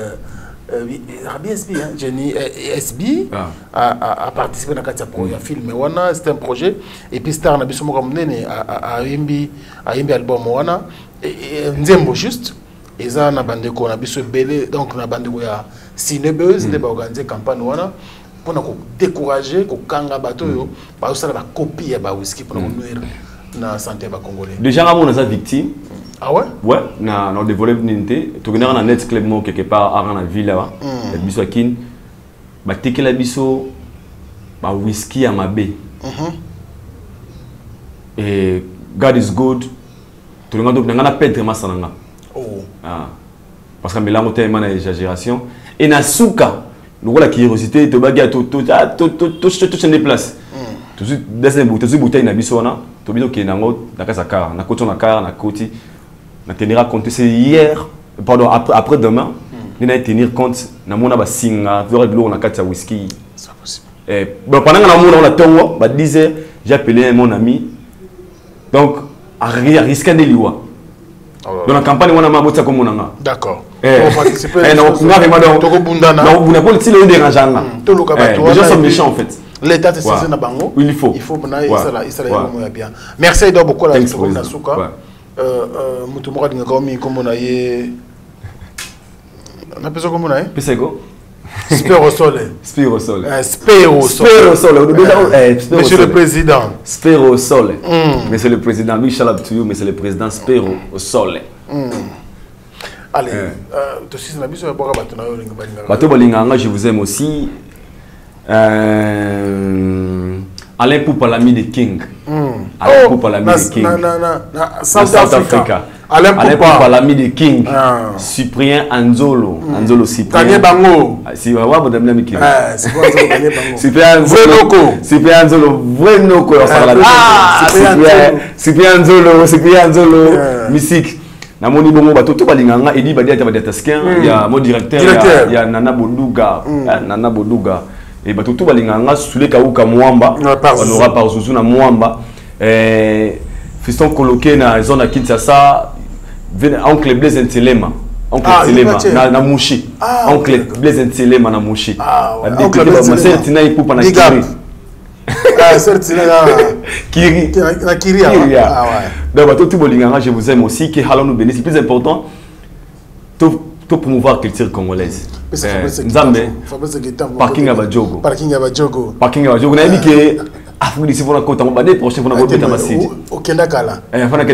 [SPEAKER 2] SB Jenny SB a participé dans quatre projets film wana c'est un projet et puis star na biso mo kamnene a yimbi album wana nzembo juste et ça na bande ko na biso belé donc na bande ko ya Cinebeuse de ba organiser campagne wana pour nous décourager ko kanga bato yo ba usala ba copie ya ba whisky pour nous nourrir na santé ba congolais.
[SPEAKER 1] Déjà on a victime.
[SPEAKER 2] Ah ouais?
[SPEAKER 1] Ouais, na développé n'inté, tu connais un net club mo quelque part à la ville là, la biso akin, ba teke la biso ba whisky à mabe. Et God is good. Tu le regardes na perdre ma sananga.
[SPEAKER 2] Oh.
[SPEAKER 1] Parce que mélange tellement d'exagération et na souka. Nous la curiosité, tu bagarre tout les places. Tout de suite, des bouteilles na bisona, tu biso qui nango na kasaka, na koto na car, na koti, na tenir compte. C'est hier, pardon, après demain, ni na tenir compte na mona ba singa, vers le na katia whisky.
[SPEAKER 2] C'est possible.
[SPEAKER 1] Bon pendant que na mona on a tongo, ba 10h, j'ai appelé mon ami. Donc à risquer de liwa. Dans la campagne on a mabota comme on.
[SPEAKER 2] D'accord.
[SPEAKER 1] Pour participer. Non, les gens sont méchants en fait.
[SPEAKER 2] L'État est censé na bango.
[SPEAKER 1] Il faut.
[SPEAKER 2] Il faut bien. Merci beaucoup la Nasuka. Mutumora dinga komi comme on a yé. On a besoin comme on a yé.
[SPEAKER 1] Pesego.
[SPEAKER 2] Spero Sole.
[SPEAKER 1] Spero Sole.
[SPEAKER 2] Spero Sole.
[SPEAKER 1] Spero Sole.
[SPEAKER 2] Monsieur le Président.
[SPEAKER 1] Spero Sole. Monsieur le Président. Big shout out to you, Monsieur le Président Spero Sole.
[SPEAKER 2] Allez,
[SPEAKER 1] je vous aime aussi. Alain Poupa, l'ami de King. Alain Poupa, l'ami de King. South Africa. Alain Poupa, l'ami de King. Cyprien Anzolo. Anzolo Cyprien.
[SPEAKER 2] Kanye Bango.
[SPEAKER 1] Cyprien Anzolo. Vrai Noko. Cyprien Anzolo. Musique. Na moni bongo bato to balinganga edi badia ta badia taskin ya mon directeur ya Nana Boduga Nana Boduga et bato to balinganga sule kauka Mwamba on aura par Zuzu na Mwamba fiston coloqué na zone à Kinshasa oncle Blaise Ntelema oncle Ntelema na Mushi oncle Blaise Ntelema na Mushi oncle Blaise Ntelema tina ipupa na Kiri Kiri. Donc, tout le je vous aime aussi. Que Halon nous bénisse. Le plus important, tout promouvoir la culture congolaise. Nzambe, parking à Badjogo. Parking à Badjogo. Parking à Badjogo. On a dit que Afrique du Sud, on a compté. On va dire prochain, on a compté dans ma cité.
[SPEAKER 2] Au Kendakala.
[SPEAKER 1] On a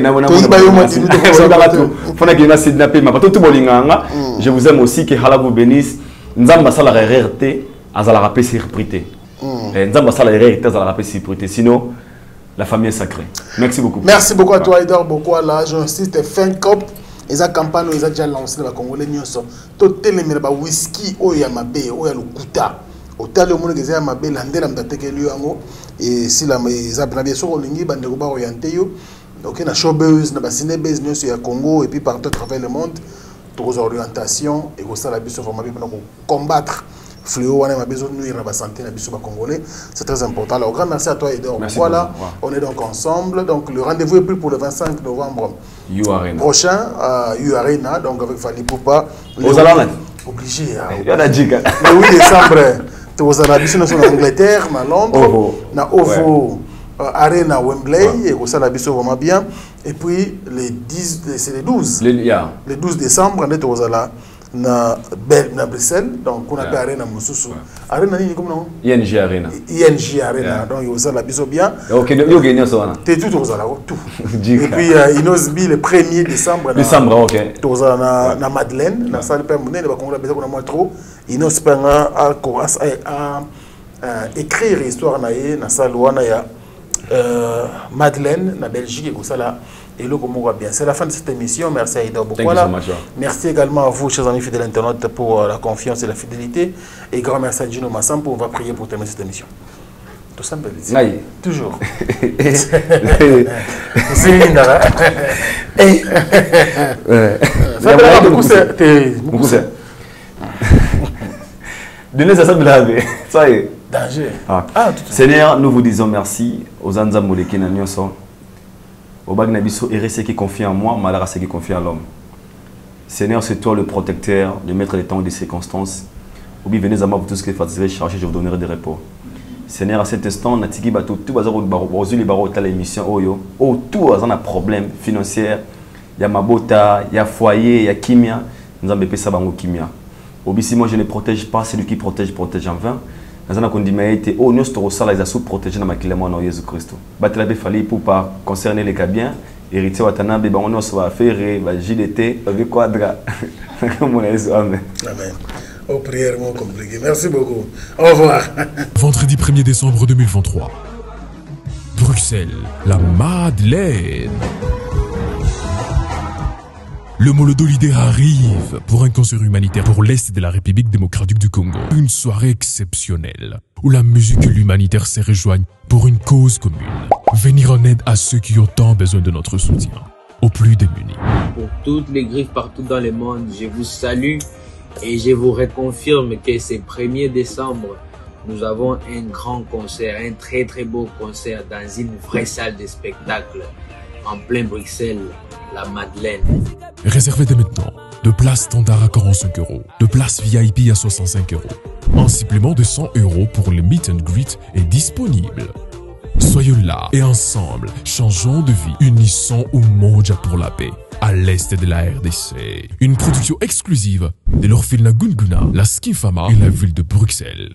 [SPEAKER 1] kidnappé. Je vous aime aussi, que Allah vous bénisse. Nous avons la RRT, à la rapé sécurité. Nous avons la RRT, à la rapé sécurité. Sinon, la famille est sacrée. Merci beaucoup.
[SPEAKER 2] Merci beaucoup à toi, Edor. Beaucoup à la journaliste FinCop. Ils ont campagne, ils ont déjà lancé les Congolais. Tout le whisky, Oyamabe, Oyalukuta. Au tel le monde qui est Mabe, l'andela m'dateke l'uango. Et si la maison bien sûr on lingi bande ko ba orienté yo. Donc na showbiz na basine business au Congo et puis partout à travers le monde. Toutes orientations et ça la biso vraiment pour combattre fléau wana ma besoin nuire la santé na biso ba congolais. C'est très important. Alors grand merci à toi Edor. Voilà, on est donc ensemble. Donc le rendez-vous est pris pour le 25 novembre prochain à U Arena, donc avec Fali Poupa. Obligé.
[SPEAKER 1] Il y a la giga.
[SPEAKER 2] Le 8 décembre, tu vas à la mission en Angleterre, à Londres, na Ovo Arena Wembley, et ça la mission vraiment bien. Et puis les 10, c'est les 12. Le 12 décembre, on est au Zala. Na Bruxelles, donc on a fait Arena Moussoussou. Arena ni comme non?
[SPEAKER 1] ING Arena.
[SPEAKER 2] ING Arena, donc il y a la biso bien.
[SPEAKER 1] Ok, il y a ça.
[SPEAKER 2] T'es tout aux ala, tout. Et puis Inosbi le 1er décembre.
[SPEAKER 1] Décembre, ok.
[SPEAKER 2] Tous na Madeleine, na salle permanente, na Congo la besoin qu'on a moins trop. Inos penga à écrire histoire na ye na salle wana ya Madeleine na Belgique et ça là. Et le comment bien. C'est la fin de cette émission. Merci à Edor Bokwala. Merci également à vous, chers amis fidèles internautes, pour la confiance et la fidélité. Et grand merci à Gino Massam pour on va prier pour terminer cette émission. Tout simple. Toujours. C'est Linda.
[SPEAKER 1] Donnez ça blague. Ça y est.
[SPEAKER 2] Danger.
[SPEAKER 1] Seigneur, nous vous disons merci aux Anza Moleki na Nyonso. Au Bagnabiso, RSC qui confie en moi, Malarase qui confie en l'homme. Seigneur, c'est toi le protecteur, le maître des temps et des circonstances. Obi, venez à moi pour tout ce que vous fatiguez, chercher, je vous donnerai des repos. Seigneur, à cet instant, Natiki Bato, tout bazar au barreau, les barreaux, à l'émission, Oyo, tout a un problème financier. Il y a Mabota, il y a foyer, il y a Kimia. Nous avons fait ça, Kimia. Obi, si moi je ne protège pas, celui qui protège en vain. Nous avons dit que nous sommes protégés dans le Jésus-Christ. Nous avons fallu pour pas concerner les cas bien. Héritier Watanabe, on va faire JDT, avec Quadra. Amen.
[SPEAKER 2] Aux prières moins compliquées. Merci beaucoup. Au revoir.
[SPEAKER 4] Vendredi 1er décembre 2023. Bruxelles, la Madeleine. Le Molodo Leader arrive pour un concert humanitaire pour l'Est de la République démocratique du Congo. Une soirée exceptionnelle où la musique et l'humanitaire se rejoignent pour une cause commune. Venir en aide à ceux qui ont tant besoin de notre soutien, aux plus démunis.
[SPEAKER 5] Pour toutes les griffes partout dans le monde, je vous salue et je vous reconfirme que ce 1er décembre, nous avons un grand concert, un très très beau concert dans une vraie salle de spectacle en plein Bruxelles. La Madeleine.
[SPEAKER 4] Réservez dès maintenant de places standard à 45 €, de places VIP à 65 €. Un supplément de 100 € pour le meet and greet est disponible. Soyons là et ensemble, changeons de vie, unissons Umoja pour la paix à l'est de la RDC. Une production exclusive de l'orphelinat Gunguna, la Skifama et la ville de Bruxelles.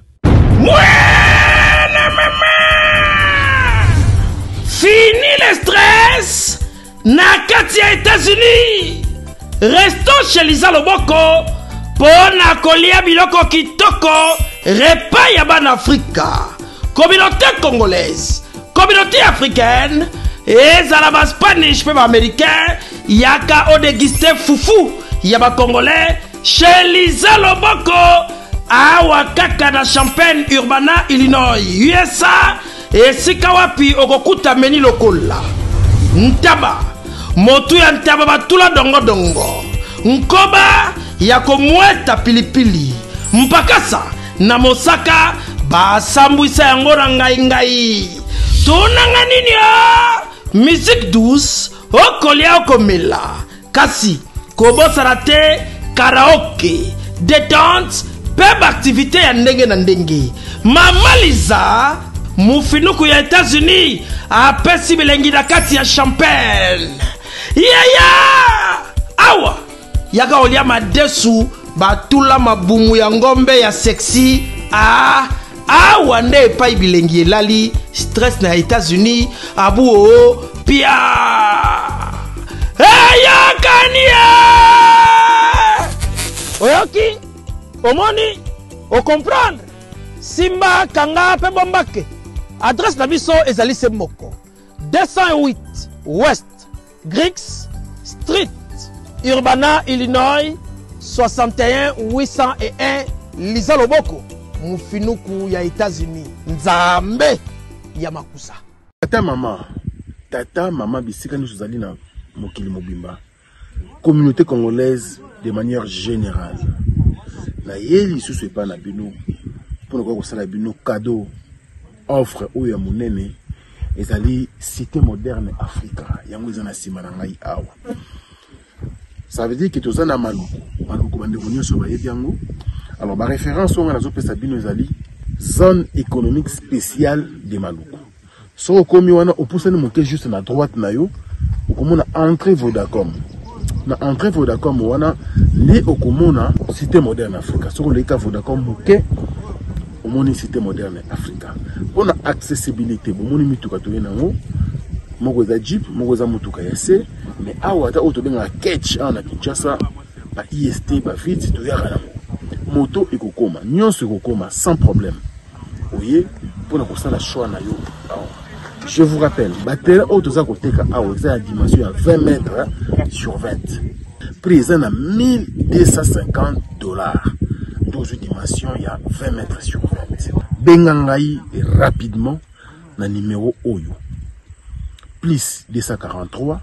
[SPEAKER 6] Fini le stress! Nakatia États-Unis, restons chez Lisa Loboko pour Nakolia Biloko Kitoko, repas Yaban Africa, communauté congolaise, communauté africaine, et Zalaba Spanish, même américain, Yaka Odegiste Foufou, Yaba Congolais, chez Lisa Loboko, Awakaka na Champaign, Urbana, Illinois, USA, et Sikawapi, Ogokuta Meni Lokola. Ntaba motu ya ntaba batula dongo dongo nkoba ya komweta pilipili mpakasa na mosaka basambwisa yango na ngai tunanga nini musique douce okolia okomela kasi kobosana te karaoke détente peba activité ya ndenge na ndenge Mama Liza Mufinuku ya États-Unis apesi bilengi na kati ya Champagne. Awa yaka olia madesu batula mabumu ya ngombe ya sexy awa nde epai bilengi elali stress na États-Unis abu o pia eyakanie oyoki omoni o comprendre simba kanga pe bombake adresse na biso ezali se moko 208 West Griggs Street Urbana Illinois 61 801 Liza Loboko mufinuku ya États-Unis nzambe ya makusa
[SPEAKER 2] tata mama bisika nous zali na mokili mobimba communauté congolaise de manière générale na yeli susu epa na bino pour ko sala bino cadeau offre oyo ya monene ezali cité moderne Africa yango ezana sima na ngai awa. Ça veut dire que tout ça na maluku bande konyo so baye biango. Alors ma référence on a zopesa bino ezali zone économique spéciale de Maluku. So komi wana opusani moke juste na droite na yo okomona entrée Vodacom. Na entrée Vodacom wana ne okomona cité moderne Africa. So le ka Vodacom moke omoni cité moderne Africa. On a accessibilité bomoni mituka to yenango moko za jeep moko za mutuka ya se mais awa ta auto benga catch na Kinshasa ba IST ba vite to yaka nango moto ekokoma nyonso ekokoma sans problème. Voyez pour na kosala choix na yo. Je vous rappelle batterie auto za koteka awa za dimension à 20 mètres sur 20 prix à 1250 $. Dans une dimension il y a 20 mètres sur 20. Bengangai rapidement na numéro Oyo plus 243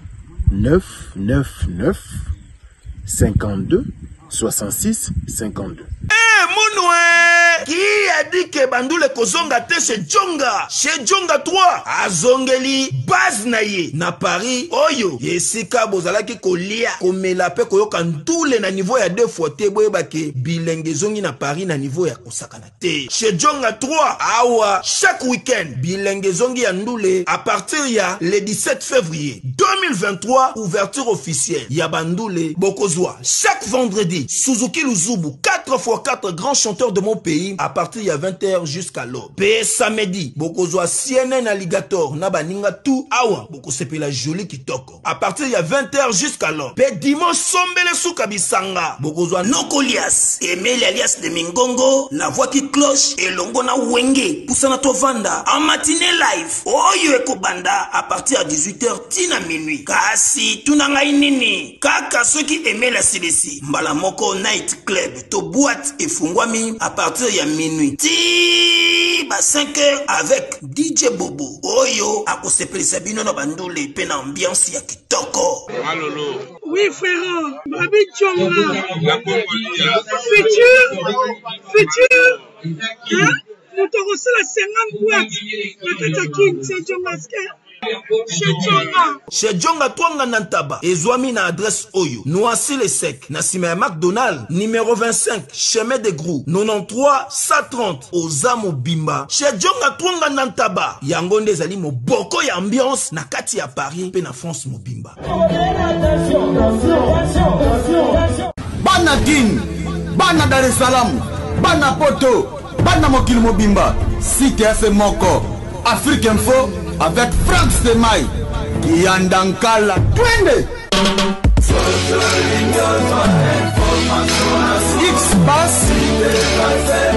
[SPEAKER 2] 999 52 66 52.
[SPEAKER 6] Qui a dit que Bandoule Kozonga te chez Djonga 3 azongeli base na ye na Paris oyo yesika bozalaki kolia komela pe koyoka ndule na niveau ya 2 fois te boyebake bilenge zongi na Paris na niveau ya kosakana te chez Djonga 3 awa chaque week-end bilenge zongi ya ndule à partir ya le 17 février 2023 ouverture officielle ya Bandoule Bokozwa chaque vendredi Suzuki Luzubu 4x4 grands chanteurs de mon pays à partir de 20h jusqu'à l'aube. Pe samedi, bokozwa CNN Alligator na baninga tout awa boko sepela joli kitoko. À partir de 20h jusqu'à l'aube. Pe dimanche sombele souka bisanga. Bokozwa Nokolias, Emile alias de Mingongo, la voix qui cloche et longo na wenge poussana tovanda en matinée live. Oyo ekobanda à partir de 18h tina minuit. Kasi tunanga inini. Kaka ceux qui aimaient la CDC. Mbala moko night club to boîte et fungwami à partir de minuit. Ti ba 5h avec DJ Bobo. Oyo akosepeli sabino na bandole pe na ambiance ya kitoko.
[SPEAKER 8] Malolo. Oui frère, Babi Djonga. Futur. Hein? Nous te reçons la 50 boîtes. La Katakin, c'est Djonga.
[SPEAKER 6] Chez Djonga Twanga Nantaba, Ezwami na adresse Oyo, Noisy le Sec, Nassima McDonald, numéro 25, chemin de Grou, 93 130, Ozamo Bimba. Chez Djonga Twanga Nantaba, Yangonde Zali mo boko ya ambiance, na kati ya Paris, pe na France mo Bimba.
[SPEAKER 3] Bana King, Bana Dar es Salaam, Bana Poto, Bana Mokili Mobimba, CTF Moko, Afrique Info, avec Frank Stemai, Yandankala, Twende. X-Bass,